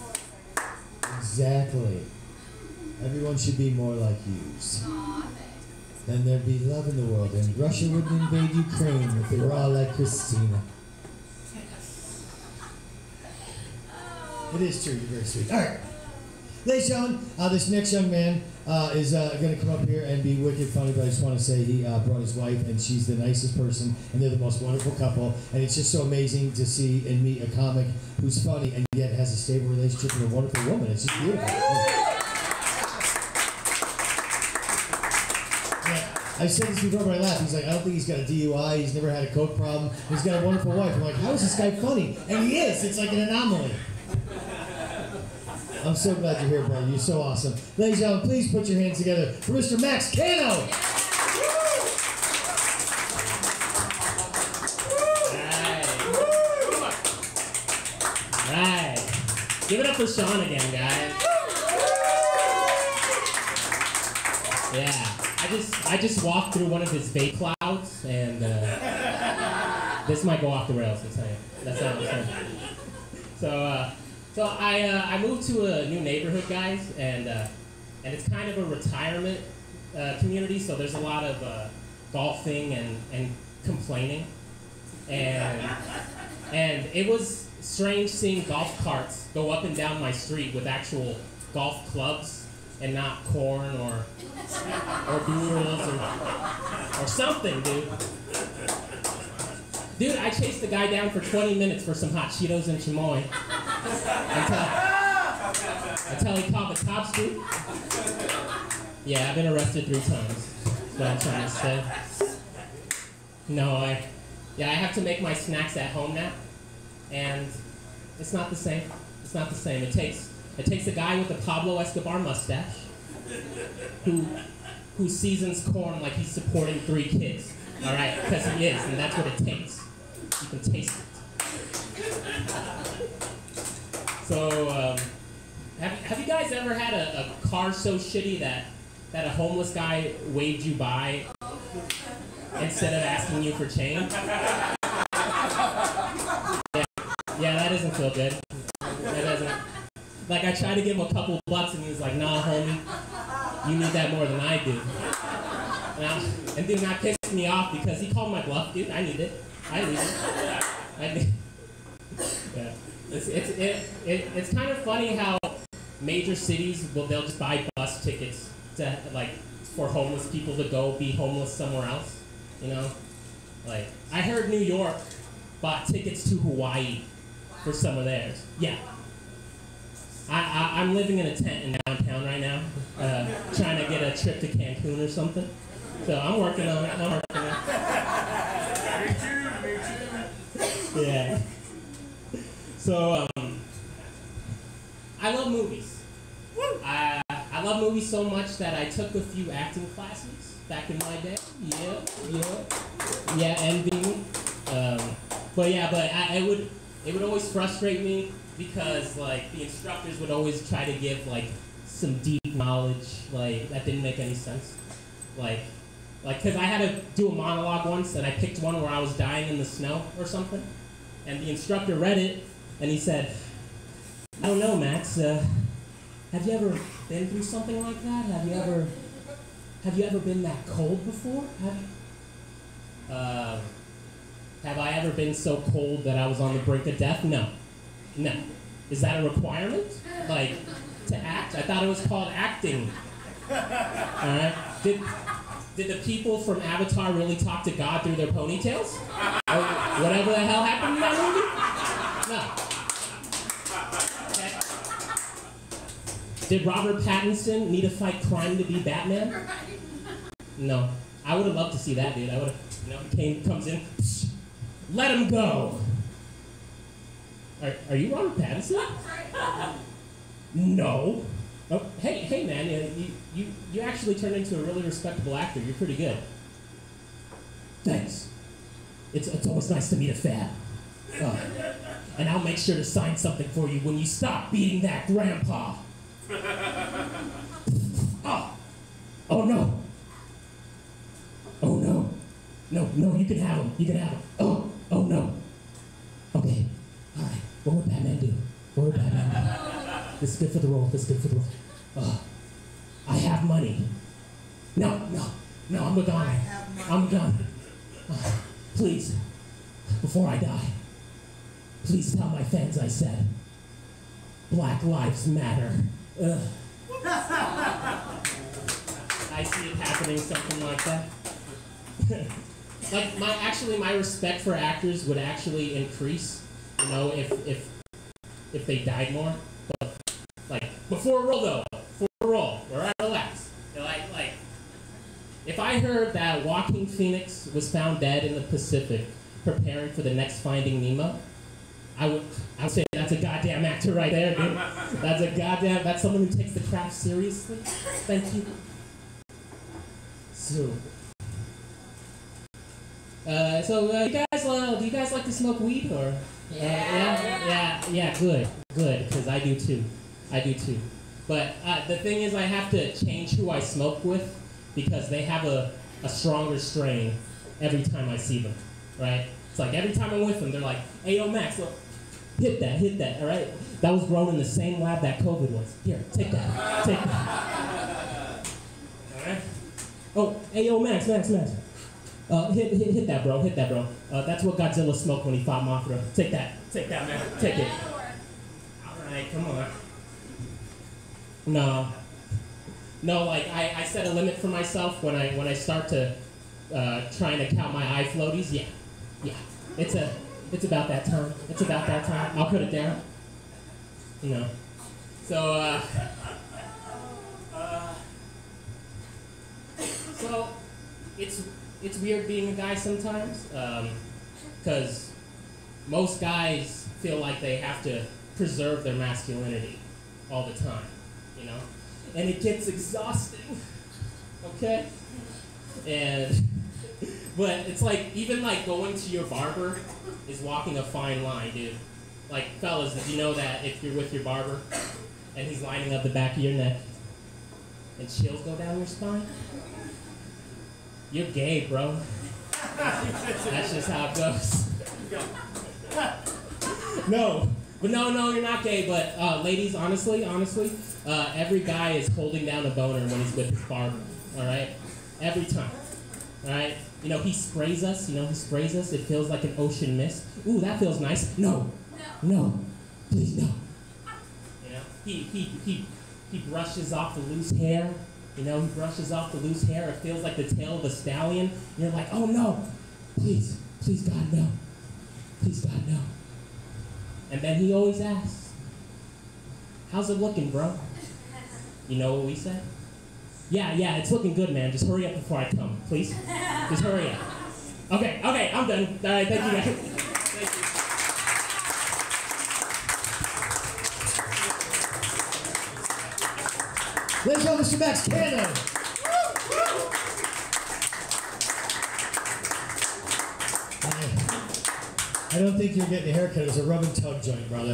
Exactly. Everyone should be more like yous. Then there'd be love in the world, and Russia wouldn't invade Ukraine if they were all like Christina. It is true. You're very sweet. All right. Ladies and gentlemen, this next young man is going to come up here and be wicked funny, but I just want to say he brought his wife, and she's the nicest person, and they're the most wonderful couple, and it's just so amazing to see and meet a comic who's funny and yet has a stable relationship with a wonderful woman. It's just beautiful. I said this before, but I laughed. He's like, I don't think he's got a DUI. He's never had a coke problem. He's got a wonderful wife. I'm like, how is this guy funny? And he is. It's like an anomaly. I'm so glad you're here, brother. You're so awesome. Ladies and gentlemen, please put your hands together for Mr. Max Cano. All right. Give it up for Sean again, guys. Yeah. I just walked through one of his vape clouds, and this might go off the rails. That's not what I'm saying. So I moved to a new neighborhood, guys, and it's kind of a retirement community. So there's a lot of golfing and complaining, and it was strange seeing golf carts go up and down my street with actual golf clubs and not corn or doodles or something, dude. Dude, I chased the guy down for 20 minutes for some hot Cheetos and chamoy until he called the cops, dude. Yeah, I've been arrested 3 times. That's what I'm trying to say. No, I have to make my snacks at home now, and it's not the same. It's not the same. It takes a guy with a Pablo Escobar mustache who seasons corn like he's supporting 3 kids. All right, because he is, and that's what it takes. You can taste it. So, have you guys ever had a car so shitty that a homeless guy waved you by instead of asking you for change? Yeah, that doesn't feel good. That doesn't. Like, I tried to give him a couple bucks, and he was like, nah, homie, you need that more than I do. And dude, that pissed me off because he called my bluff, dude. I need it. Yeah. It's kind of funny how major cities they'll just buy bus tickets to for homeless people to go be homeless somewhere else. You know, like I heard New York bought tickets to Hawaii for some of theirs. Yeah. I'm living in a tent in downtown right now, trying to get a trip to Cancun or something. So I'm working on it. Me too. Yeah. So I love movies. I love movies so much that I took a few acting classes back in my day. Yeah, envy me. But it would always frustrate me because like the instructors would always try to give like some deep knowledge like that didn't make any sense. Like because I had to do a monologue once and I picked one where I was dying in the snow or something, and the instructor read it and he said, I don't know, Max, have you ever been through something like that? Have you ever been that cold before? Have I ever been so cold that I was on the brink of death? No. Is that a requirement? Like, to act? I thought it was called acting. Alright? Did the people from Avatar really talk to God through their ponytails? Or whatever the hell happened in that movie? No. Okay. Did Robert Pattinson need to fight crime to be Batman? No. I would have loved to see that, dude. I would have, Kane comes in, let him go. Are you Robert Pattinson? No. Oh, hey, man, you actually turned into a really respectable actor. You're pretty good. Thanks. It's always nice to meet a fan. And I'll make sure to sign something for you when you stop beating that grandpa. Oh, Oh no. Oh no. No, no, you can have him. You can have him. Oh no. Okay. All right. What would Batman do? What would Batman do? This is good for the role. This is good for the role. I have money. No, I'm a goner. I'm a goner. Please, before I die, please tell my fans I said, Black Lives Matter. I see it happening, something like that. Like my respect for actors would actually increase, you know, if they died more. But like before a role though, before a role, where I relax. Like if I heard that Joaquin Phoenix was found dead in the Pacific, preparing for the next Finding Nemo, I would say that's a goddamn actor right there, dude. That's someone who takes the craft seriously. Thank you. So, do you guys like to smoke weed or? Yeah, good, because I do too. But the thing is, I have to change who I smoke with because they have a stronger strain every time I see them, right? It's like every time I'm with them, they're like, hey, yo, Max, look, hit that, all right? That was grown in the same lab that COVID was. Here, take that. All right? Oh, hey, yo, Max. Hit that, bro. That's what Godzilla smoked when he fought Mothra. Take that, man. Take it. All right, come on. No, like I set a limit for myself when I start to trying to count my eye floaties. Yeah. It's about that time. I'll put it down. You know. So it's weird being a guy sometimes, because most guys feel like they have to preserve their masculinity all the time, you know? And it gets exhausting, okay? But it's like, even like going to your barber is walking a fine line, dude. Like, fellas, did you know that if you're with your barber and he's lining up the back of your neck and chills go down your spine, you're gay, bro. That's just how it goes. No, you're not gay. But ladies, honestly, every guy is holding down a boner when he's with his barber. All right, every time. All right, you know he sprays us. It feels like an ocean mist. Ooh, that feels nice. No, please no. You know, he brushes off the loose hair. You know, he brushes off the loose hair. It feels like the tail of a stallion. And you're like, oh no, please God, no. Please God, no. And then he always asks, how's it looking, bro? You know what we say? Yeah, it's looking good, man. Just hurry up before I come, please. Just hurry up. Okay, I'm done. All right, thank you, guys. Thank you. Ladies and gentlemen, Mr. Max Cano. I don't think you're getting a haircut. It was a rub and tug joint, brother.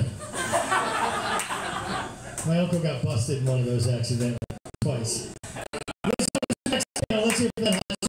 My uncle got busted in one of those accidentally. Twice. Ladies and gentlemen, Mr. Max Cano, let's hear for that hot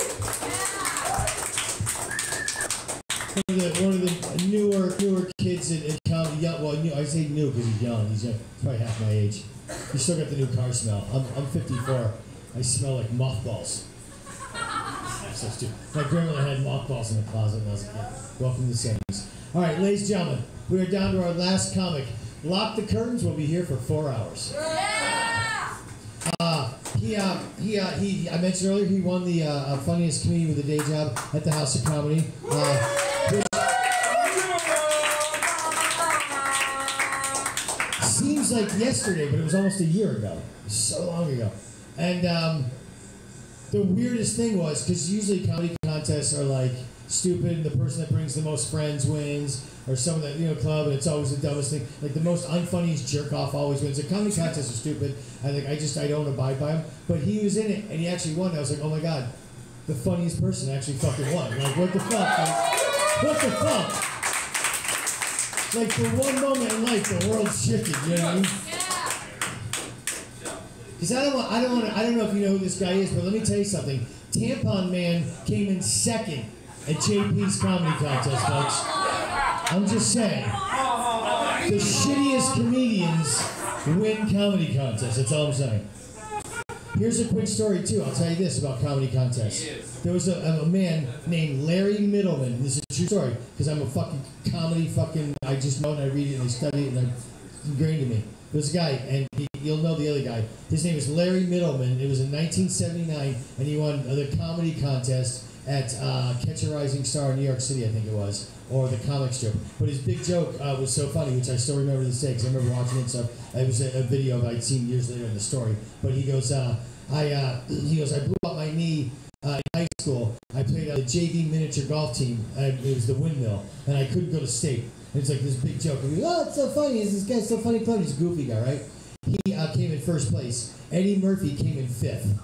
shit. One of the newer kids in comedy. Well, I say new because he's young. He's probably half my age. You still got the new car smell. I'm 54. I smell like mothballs. So stupid. My grandmother had mothballs in the closet when I was a kid. Welcome to the 70s. All right, ladies and gentlemen, we are down to our last comic. Lock the curtains. We'll be here for 4 hours. I mentioned earlier he won the funniest comedian with a day job at the House of Comedy. Seems like yesterday, but it was almost a year ago. It was so long ago. And the weirdest thing was, because usually comedy contests are like stupid, and the person that brings the most friends wins, or some of that, club, and it's always the dumbest thing. Like the most unfunniest jerk off always wins. The comedy contests are stupid. I don't abide by them. But he was in it, and he actually won. I was like, oh my god, the funniest person actually fucking won. Like, what the fuck? What the fuck? Like, for one moment in life, the world shifted, you know what I mean? Because I don't know if you know who this guy is, but let me tell you something. Tampon Man came in second at JP's comedy contest, folks. I'm just saying. The shittiest comedians win comedy contests. That's all I'm saying. Here's a quick story, too. I'll tell you this about comedy contests. There was a man named Larry Middleman. This is a true story, because I'm a fucking comedy I just know and I read it and I study it and it's ingrained in me. There's a guy, and you'll know the other guy. His name is Larry Middleman. It was in 1979, and he won the comedy contest at Catch a Rising Star in New York City, I think it was, or the comic strip. But his big joke was so funny, which I still remember to this day, because I remember watching it. So it was a video I'd seen years later in the story. But he goes, I blew out my knee in high school. I played on the JV miniature golf team. It was the Windmill, and I couldn't go to state. And it's like this big joke. And he goes, oh, it's so funny. This guy's so funny. He's a goofy guy, right? He came in first place. Eddie Murphy came in fifth.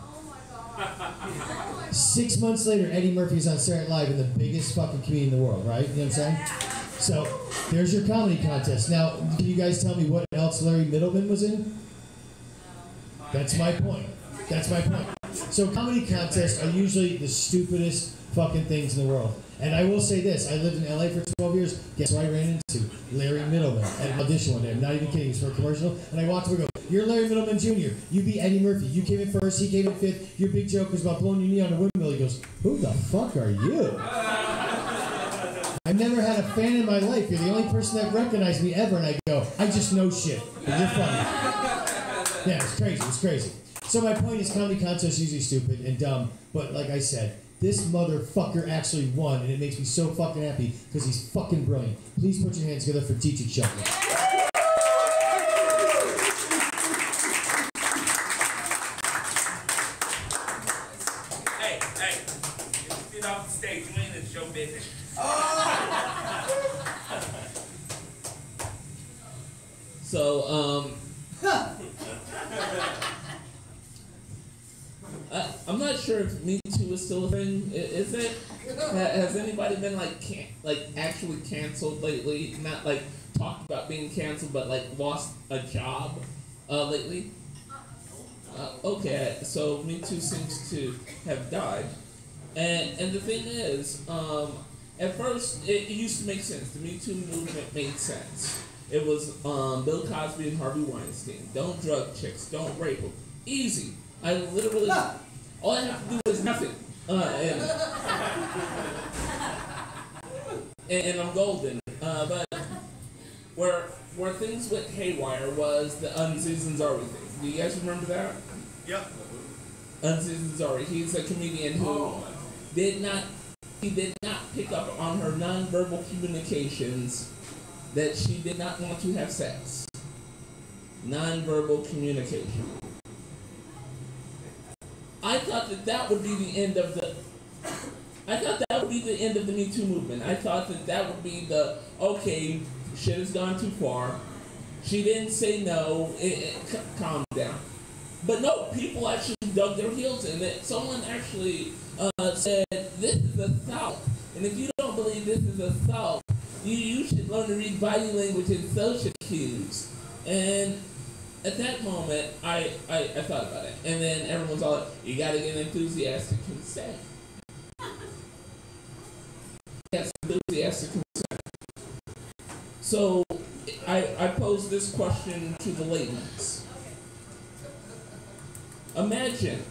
6 months later, Eddie Murphy's on Saturday Night Live and the biggest fucking comedian in the world, right? You know what I'm saying? So, there's your comedy contest. Now, can you guys tell me what else Larry Middleman was in? That's my point. That's my point. So, comedy contests are usually the stupidest fucking things in the world. And I will say this, I lived in LA for 12 years. Guess what I ran into? Larry Middleman at an audition one day. I'm not even kidding, it was for a commercial. And I walked over and go, you're Larry Middleman Jr. You beat Eddie Murphy. You came in first, he came in fifth. Your big joke was about blowing your knee on the windmill. He goes, who the fuck are you? I've never had a fan in my life. You're the only person that recognized me ever. And I go, I just know shit. But you're funny. Yeah, it's crazy. It's crazy. So my point is comedy contests are usually stupid and dumb. But like I said, this motherfucker actually won, and it makes me so fucking happy because he's fucking brilliant. Please put your hands together for Dietrich Shelton. Hey, get off the stage. You ain't in show business. So, I'm not sure if Me Too is still a thing. Is it? Has anybody been like actually canceled lately? Not like talked about being canceled, but like lost a job lately? Okay, so Me Too seems to have died. And the thing is, at first it used to make sense. The Me Too movement made sense. It was Bill Cosby and Harvey Weinstein. Don't drug chicks. Don't rape them. Easy. I literally, all I have to do is nothing, and I'm golden. But where things went haywire was the Unseasoned Zari thing. Do you guys remember that? Yep. Unseasoned Zari. He's a comedian who did not pick up on her nonverbal communications that she did not want to have sex. Nonverbal communication. I thought that would be the end of the. I thought that would be the end of the Me Too movement. I thought that would be the okay. Shit has gone too far. She didn't say no. Calm down. But no, people actually dug their heels in it. Someone actually said this is assault, and if you don't believe this is assault, you should learn to read body language and social cues. And at that moment, I thought about it. And then everyone's all like, you gotta get enthusiastic consent. Yes, enthusiastic consent. So, I pose this question to the ladies. Imagine,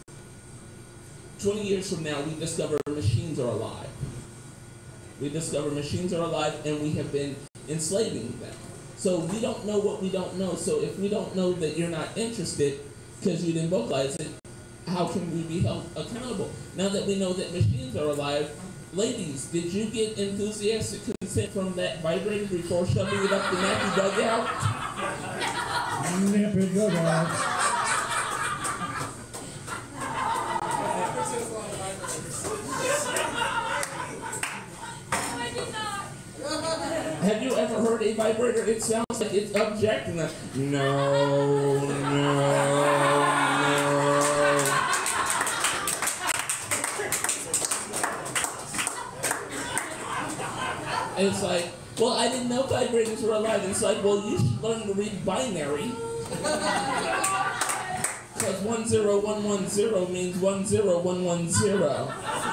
20 years from now, we discover machines are alive. We discover machines are alive and we have been enslaving them. So we don't know what we don't know. So if we don't know that you're not interested because you didn't vocalize it, how can we be held accountable? Now that we know that machines are alive, ladies, did you get enthusiastic consent from that vibrator before shoving it up the nappy dugout? Nappy dugout. Have you ever heard a vibrator? It sounds like it's objecting. No. It's like, well, I didn't know vibrators were alive. It's like, well, you should learn to read binary. because 10110 means 10110.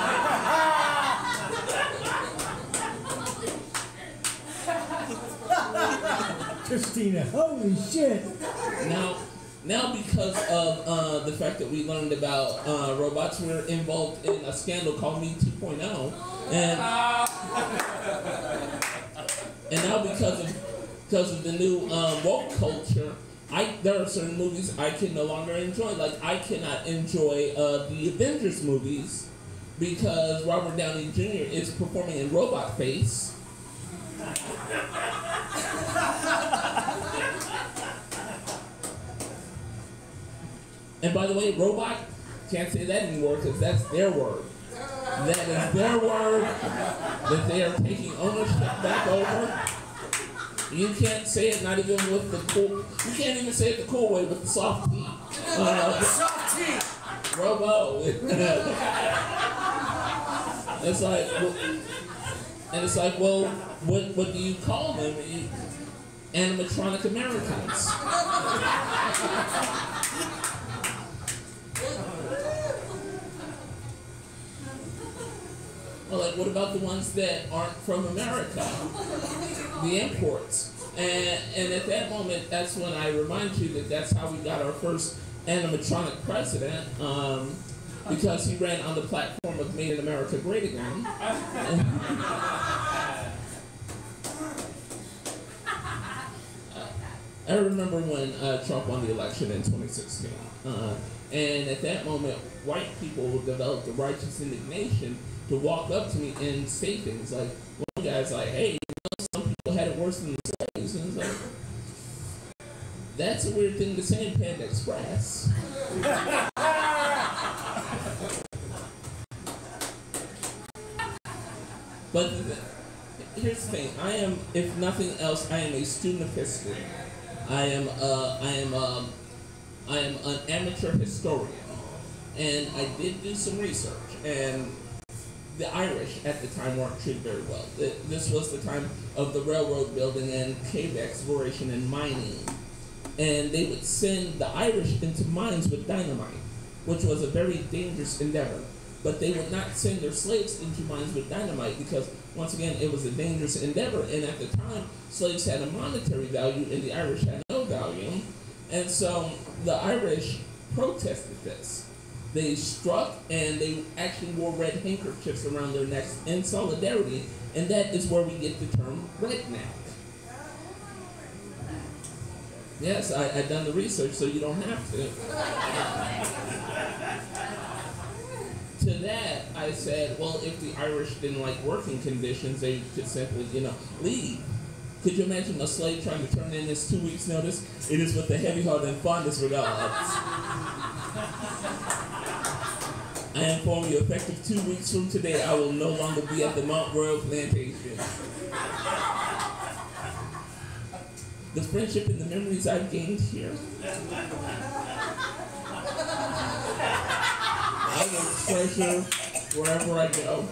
Christina, holy shit. Now because of the fact that we learned about robots, we're involved in a scandal called Me 2.0. And now because of the new woke culture, there are certain movies I can no longer enjoy. Like, I cannot enjoy the Avengers movies because Robert Downey Jr. is performing in robot face. And by the way, robot, can't say that anymore because that's their word. That is their word that they are taking ownership back over. You can't say it, not even with the cool, you can't even say it the cool way with the soft T. Soft T! Robo. It's like, well, and it's like, well, what do you call them? Animatronic Americans. Well, like, what about the ones that aren't from America? The imports. And at that moment, that's when I remind you that that's how we got our first animatronic president, because he ran on the platform of Made in America Great Again. I remember when Trump won the election in 2016. And at that moment, white people developed a righteous indignation to walk up to me and say things like, one guy's like, hey, you know, some people had it worse than the slaves. And it's like, that's a weird thing to say in Panda Express. But here's the thing, I am, if nothing else, I am a student of history. I am an amateur historian, and I did do some research, and the Irish at the time weren't treated very well. This was the time of the railroad building and cave exploration and mining. And they would send the Irish into mines with dynamite, which was a very dangerous endeavor. But they would not send their slaves into mines with dynamite because, once again, it was a dangerous endeavor. And at the time, slaves had a monetary value and the Irish had no value. And so the Irish protested this. They struck and they actually wore red handkerchiefs around their necks in solidarity, and that is where we get the term redneck. Yes, I've done the research, so you don't have to. To that, I said, well, if the Irish didn't like working conditions, they could simply, leave. Could you imagine a slave trying to turn in his 2 weeks' notice? It is with the heavy heart and fondest regards. I inform you, effective 2 weeks from today, I will no longer be at the Mount Royal plantation. The friendship and the memories I've gained here, I will treasure wherever I go.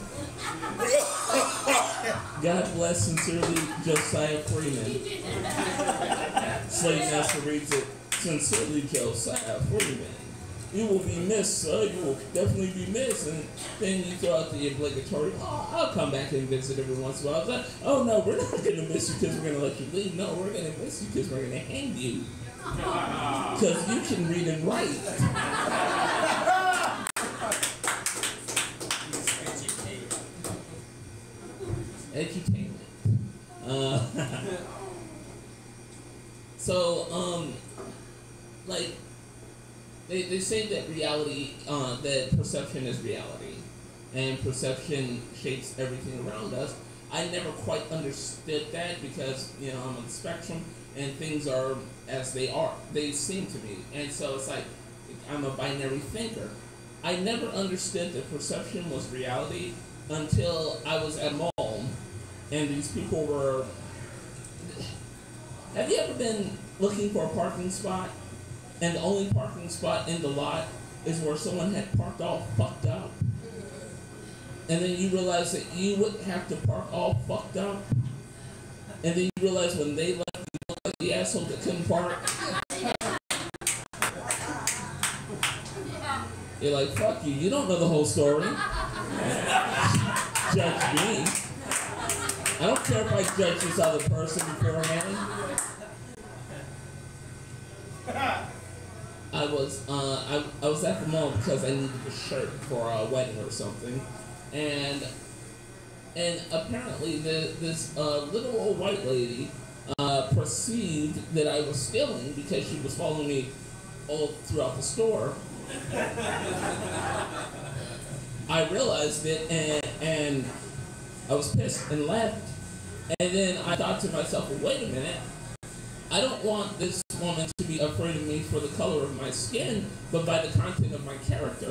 God bless sincerely Josiah Freeman. Slave Master reads it, sincerely Josiah Freeman. You will be missed, sir. You will definitely be missed. And then you throw out the obligatory, I'll come back and visit every once in a while. It's like, oh no, we're not going to miss you because we're going to let you leave. No, we're going to miss you because we're going to hang you. Because you can read and write. Edutainment. Like, they say that reality, that perception is reality, and perception shapes everything around us. I never quite understood that because, I'm on the spectrum, and things are as they are. They seem to be. And so it's like, I'm a binary thinker. I never understood that perception was reality until I was at mall, and these people were... Have you ever been looking for a parking spot, and the only parking spot in the lot is where someone had parked all fucked up? And then you realize that you wouldn't have to park all fucked up. And then you realize when they left, you looked like the asshole that couldn't park. You're like, fuck you, you don't know the whole story. Judge me. I don't care if I judge this other person beforehand. I was at the mall because I needed a shirt for a wedding or something, and apparently this little old white lady perceived that I was stealing because she was following me all throughout the store. I realized it and I was pissed and left. And then I thought to myself, well, wait a minute. I don't want this woman to be afraid of me for the color of my skin, but by the content of my character.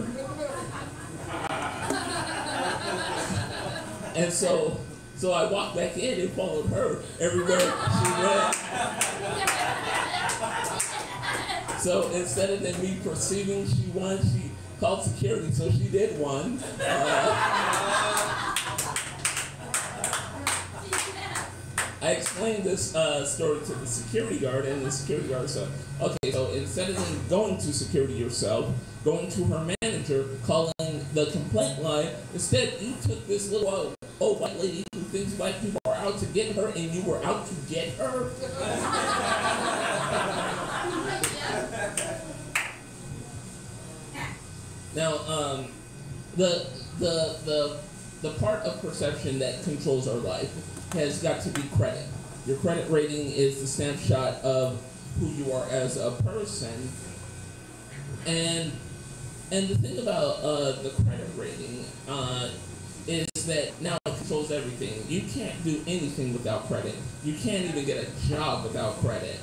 And so I walked back in and followed her everywhere she went. So instead of me perceiving she won, she called security, so she did won. I explained this story to the security guard, and the security guard said, okay, so instead of going to security yourself, going to her manager, calling the complaint line, instead you took this little old white lady who thinks black people are out to get her, and you were out to get her? Now, the part of perception that controls our life has got to be credit. Your credit rating is the snapshot of who you are as a person. And the thing about the credit rating is that now it controls everything. You can't do anything without credit. You can't even get a job without credit.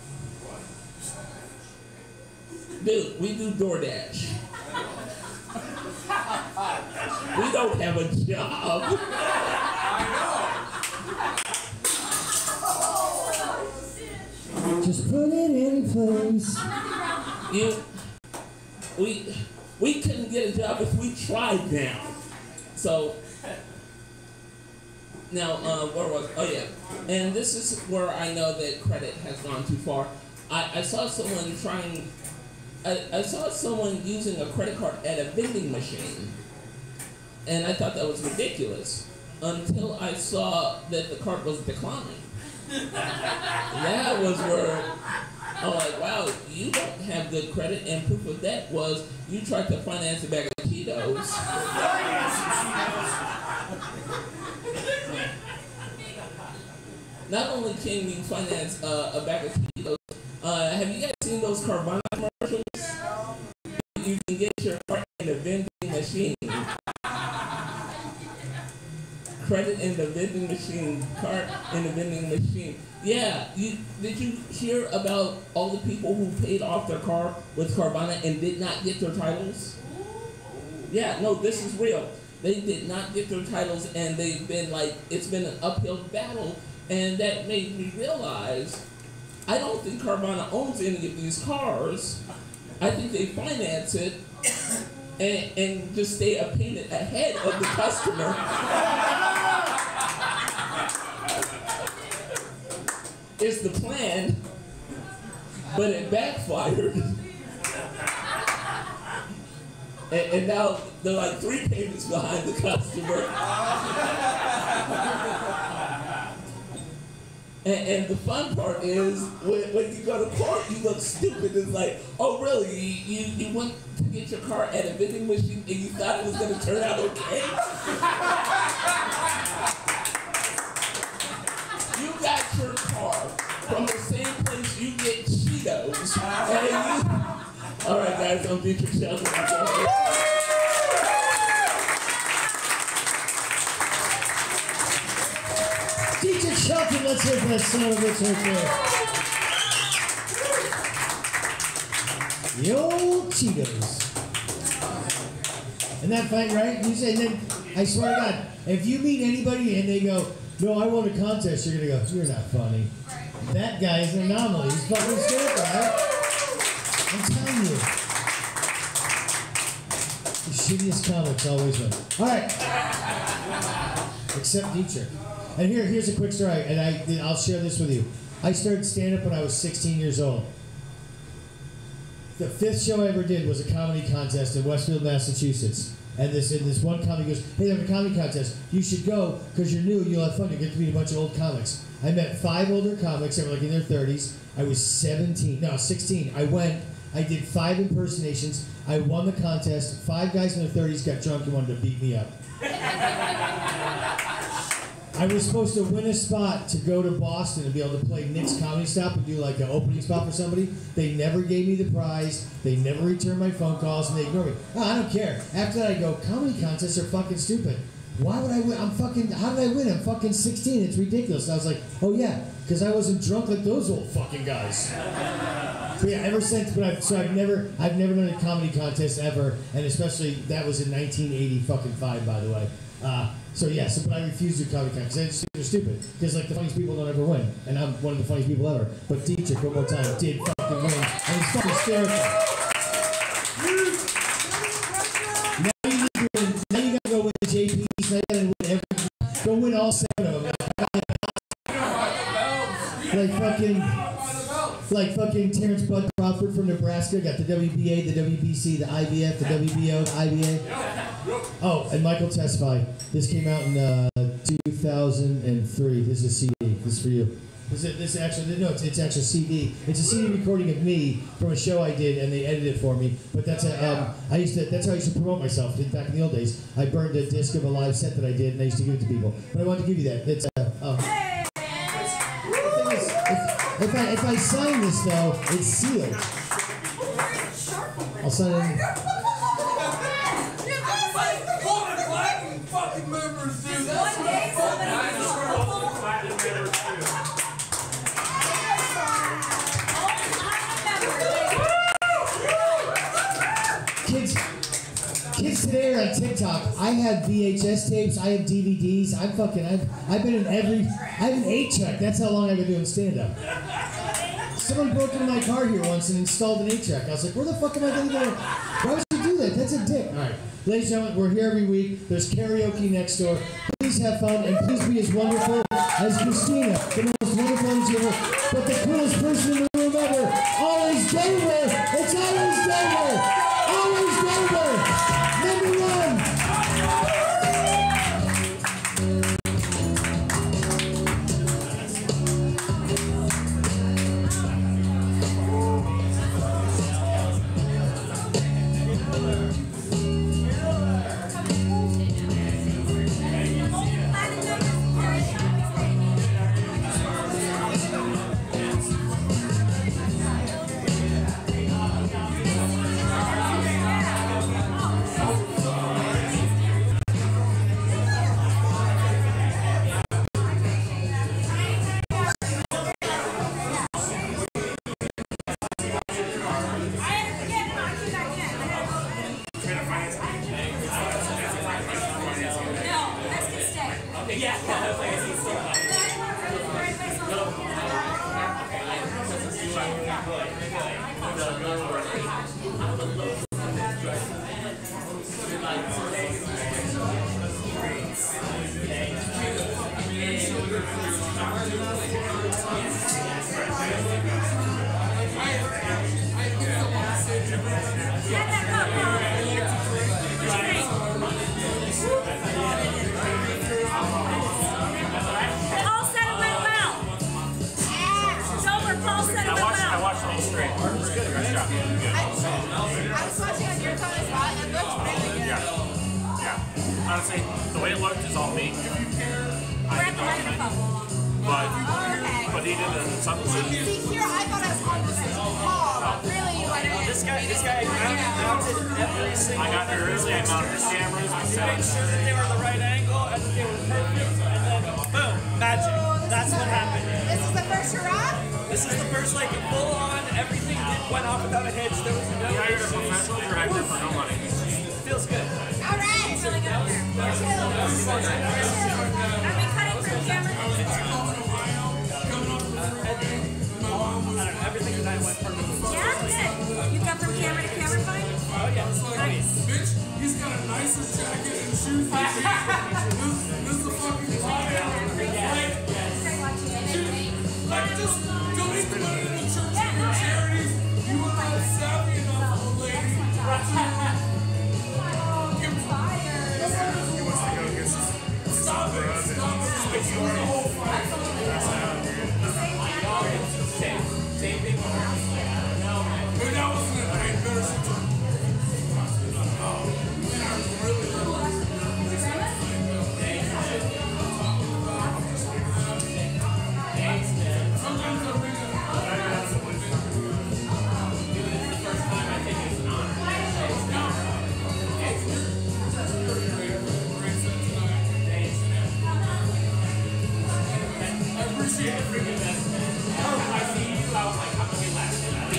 Dude, we do DoorDash. We don't have a job. Just put it in place. We couldn't get a job if we tried now. So now where was? Oh yeah, and this is where I know that credit has gone too far. I saw someone trying. I saw someone using a credit card at a vending machine, and I thought that was ridiculous until I saw that the card was declining. That was where I'm like, wow, you don't have good credit, and proof of that was you tried to finance a bag of Cheetos. Not only can you finance a bag of Cheetos, have you guys seen those Carvana commercials? You can get your card in the vending machine. Credit in the vending machine, card in the vending machine. Yeah, did you hear about all the people who paid off their car with Carvana and did not get their titles? Yeah, no, this is real. They did not get their titles, and they've been like, it's been an uphill battle, and that made me realize I don't think Carvana owns any of these cars. I think they finance it and just stay a payment ahead of the customer. It's the plan, but it backfired. And now they're like 3 payments behind the customer. And the fun part is, when you go to court, you look stupid. It's like, oh really, you went to get your car at a vending machine and you thought it was going to turn out okay? You got your car from the same place you get Cheetos. All right guys, I'm Dietrich Shelton. Dietrich Shelton, let's hear that son of a bitch right there. The old Cheetos. And that fight, right? You say, and then, I swear to God, if you meet anybody and they go, no, I won a contest, you're going to go, you're not funny. That guy is an anomaly. He's fucking scared, right? I'm telling you. The shittiest comics always win. All right. Except Dietrich. And here's a quick story, and I'll share this with you. I started stand-up when I was 16 years old. the 5th show I ever did was a comedy contest in Westfield, Massachusetts. And this one comic goes, hey, they have a comedy contest. You should go because you're new. You'll have fun. You'll get to meet a bunch of old comics. I met 5 older comics that were like in their 30s. I was 16. I went. I did 5 impersonations. I won the contest. 5 guys in their 30s got drunk and wanted to beat me up. I was supposed to win a spot to go to Boston and be able to play Nick's Comedy Stop and do like an opening spot for somebody. They never gave me the prize. They never returned my phone calls and they ignored me. Oh, I don't care. After that I go, comedy contests are fucking stupid. Why would I win? How did I win? I'm fucking 16. It's ridiculous. And I was like, oh yeah, because I wasn't drunk like those old fucking guys. But yeah, ever since, I've never done a comedy contest ever, and especially that was in 1985, by the way. But I refuse to do comedy contests because I just think they're stupid. Because like the funniest people don't ever win, and I'm one of the funniest people ever. But Dietrich, one more time, did fucking win, and he's fucking hysterical. Now you gotta go win the JPs. Now you gotta win go win all 7 of them. Like fucking Terrence Bud Crawford from Nebraska got the WBA, the WBC, the IBF, the WBO, the IBA. Oh, and Michael Tesfaye. This came out in 2003. This is a CD. This is for you. It's actually a CD. It's a CD recording of me from a show I did, and they edited it for me. But that's that's how I used to promote myself. Back in the old days, I burned a disc of a live set that I did, and I used to give it to people. But I wanted to give you that. It's If I sign this though, it's sealed. I'll sign it. Fucking members do that. Kids today are on TikTok. I have VHS tapes. I have DVDs. I've been in every. I have an 8-track. That's how long I've been doing stand-up. Someone broke into my car here once and installed an 8-track. I was like, where the fuck am I going to go? Why would you do that? That's a dick. All right. Ladies and gentlemen, we're here every week. There's karaoke next door. Please have fun and please be as wonderful as Christina, the most wonderful ever, but the coolest person in the room ever. Always Dover. It's always Dover. Always Dover. Number 1. Honestly, the way it looked is all me. But he did something. See, here I thought I was on this call, but really you went in. This guy mounted every single I got nervous, I mounted the cameras, I to make sure that they were the right angle and that they were perfect, and then boom, magic. That's what happened. This is the first hurrah? This is the first, like, full on, everything went off without a hitch. There was no hired a professional director for no money. Feels good. All right. It's really good. Are we cutting from camera? Everything tonight went perfect. Yeah, good. You got from camera to camera fine? Oh, yeah. Nice. Bitch, he's got a nicer jacket and shoes than this is a fucking like, just donate the money to the church and charities. You are savvy enough Same thing. But that wasn't an embarrassing time. I see you, I was like, I'm gonna be last.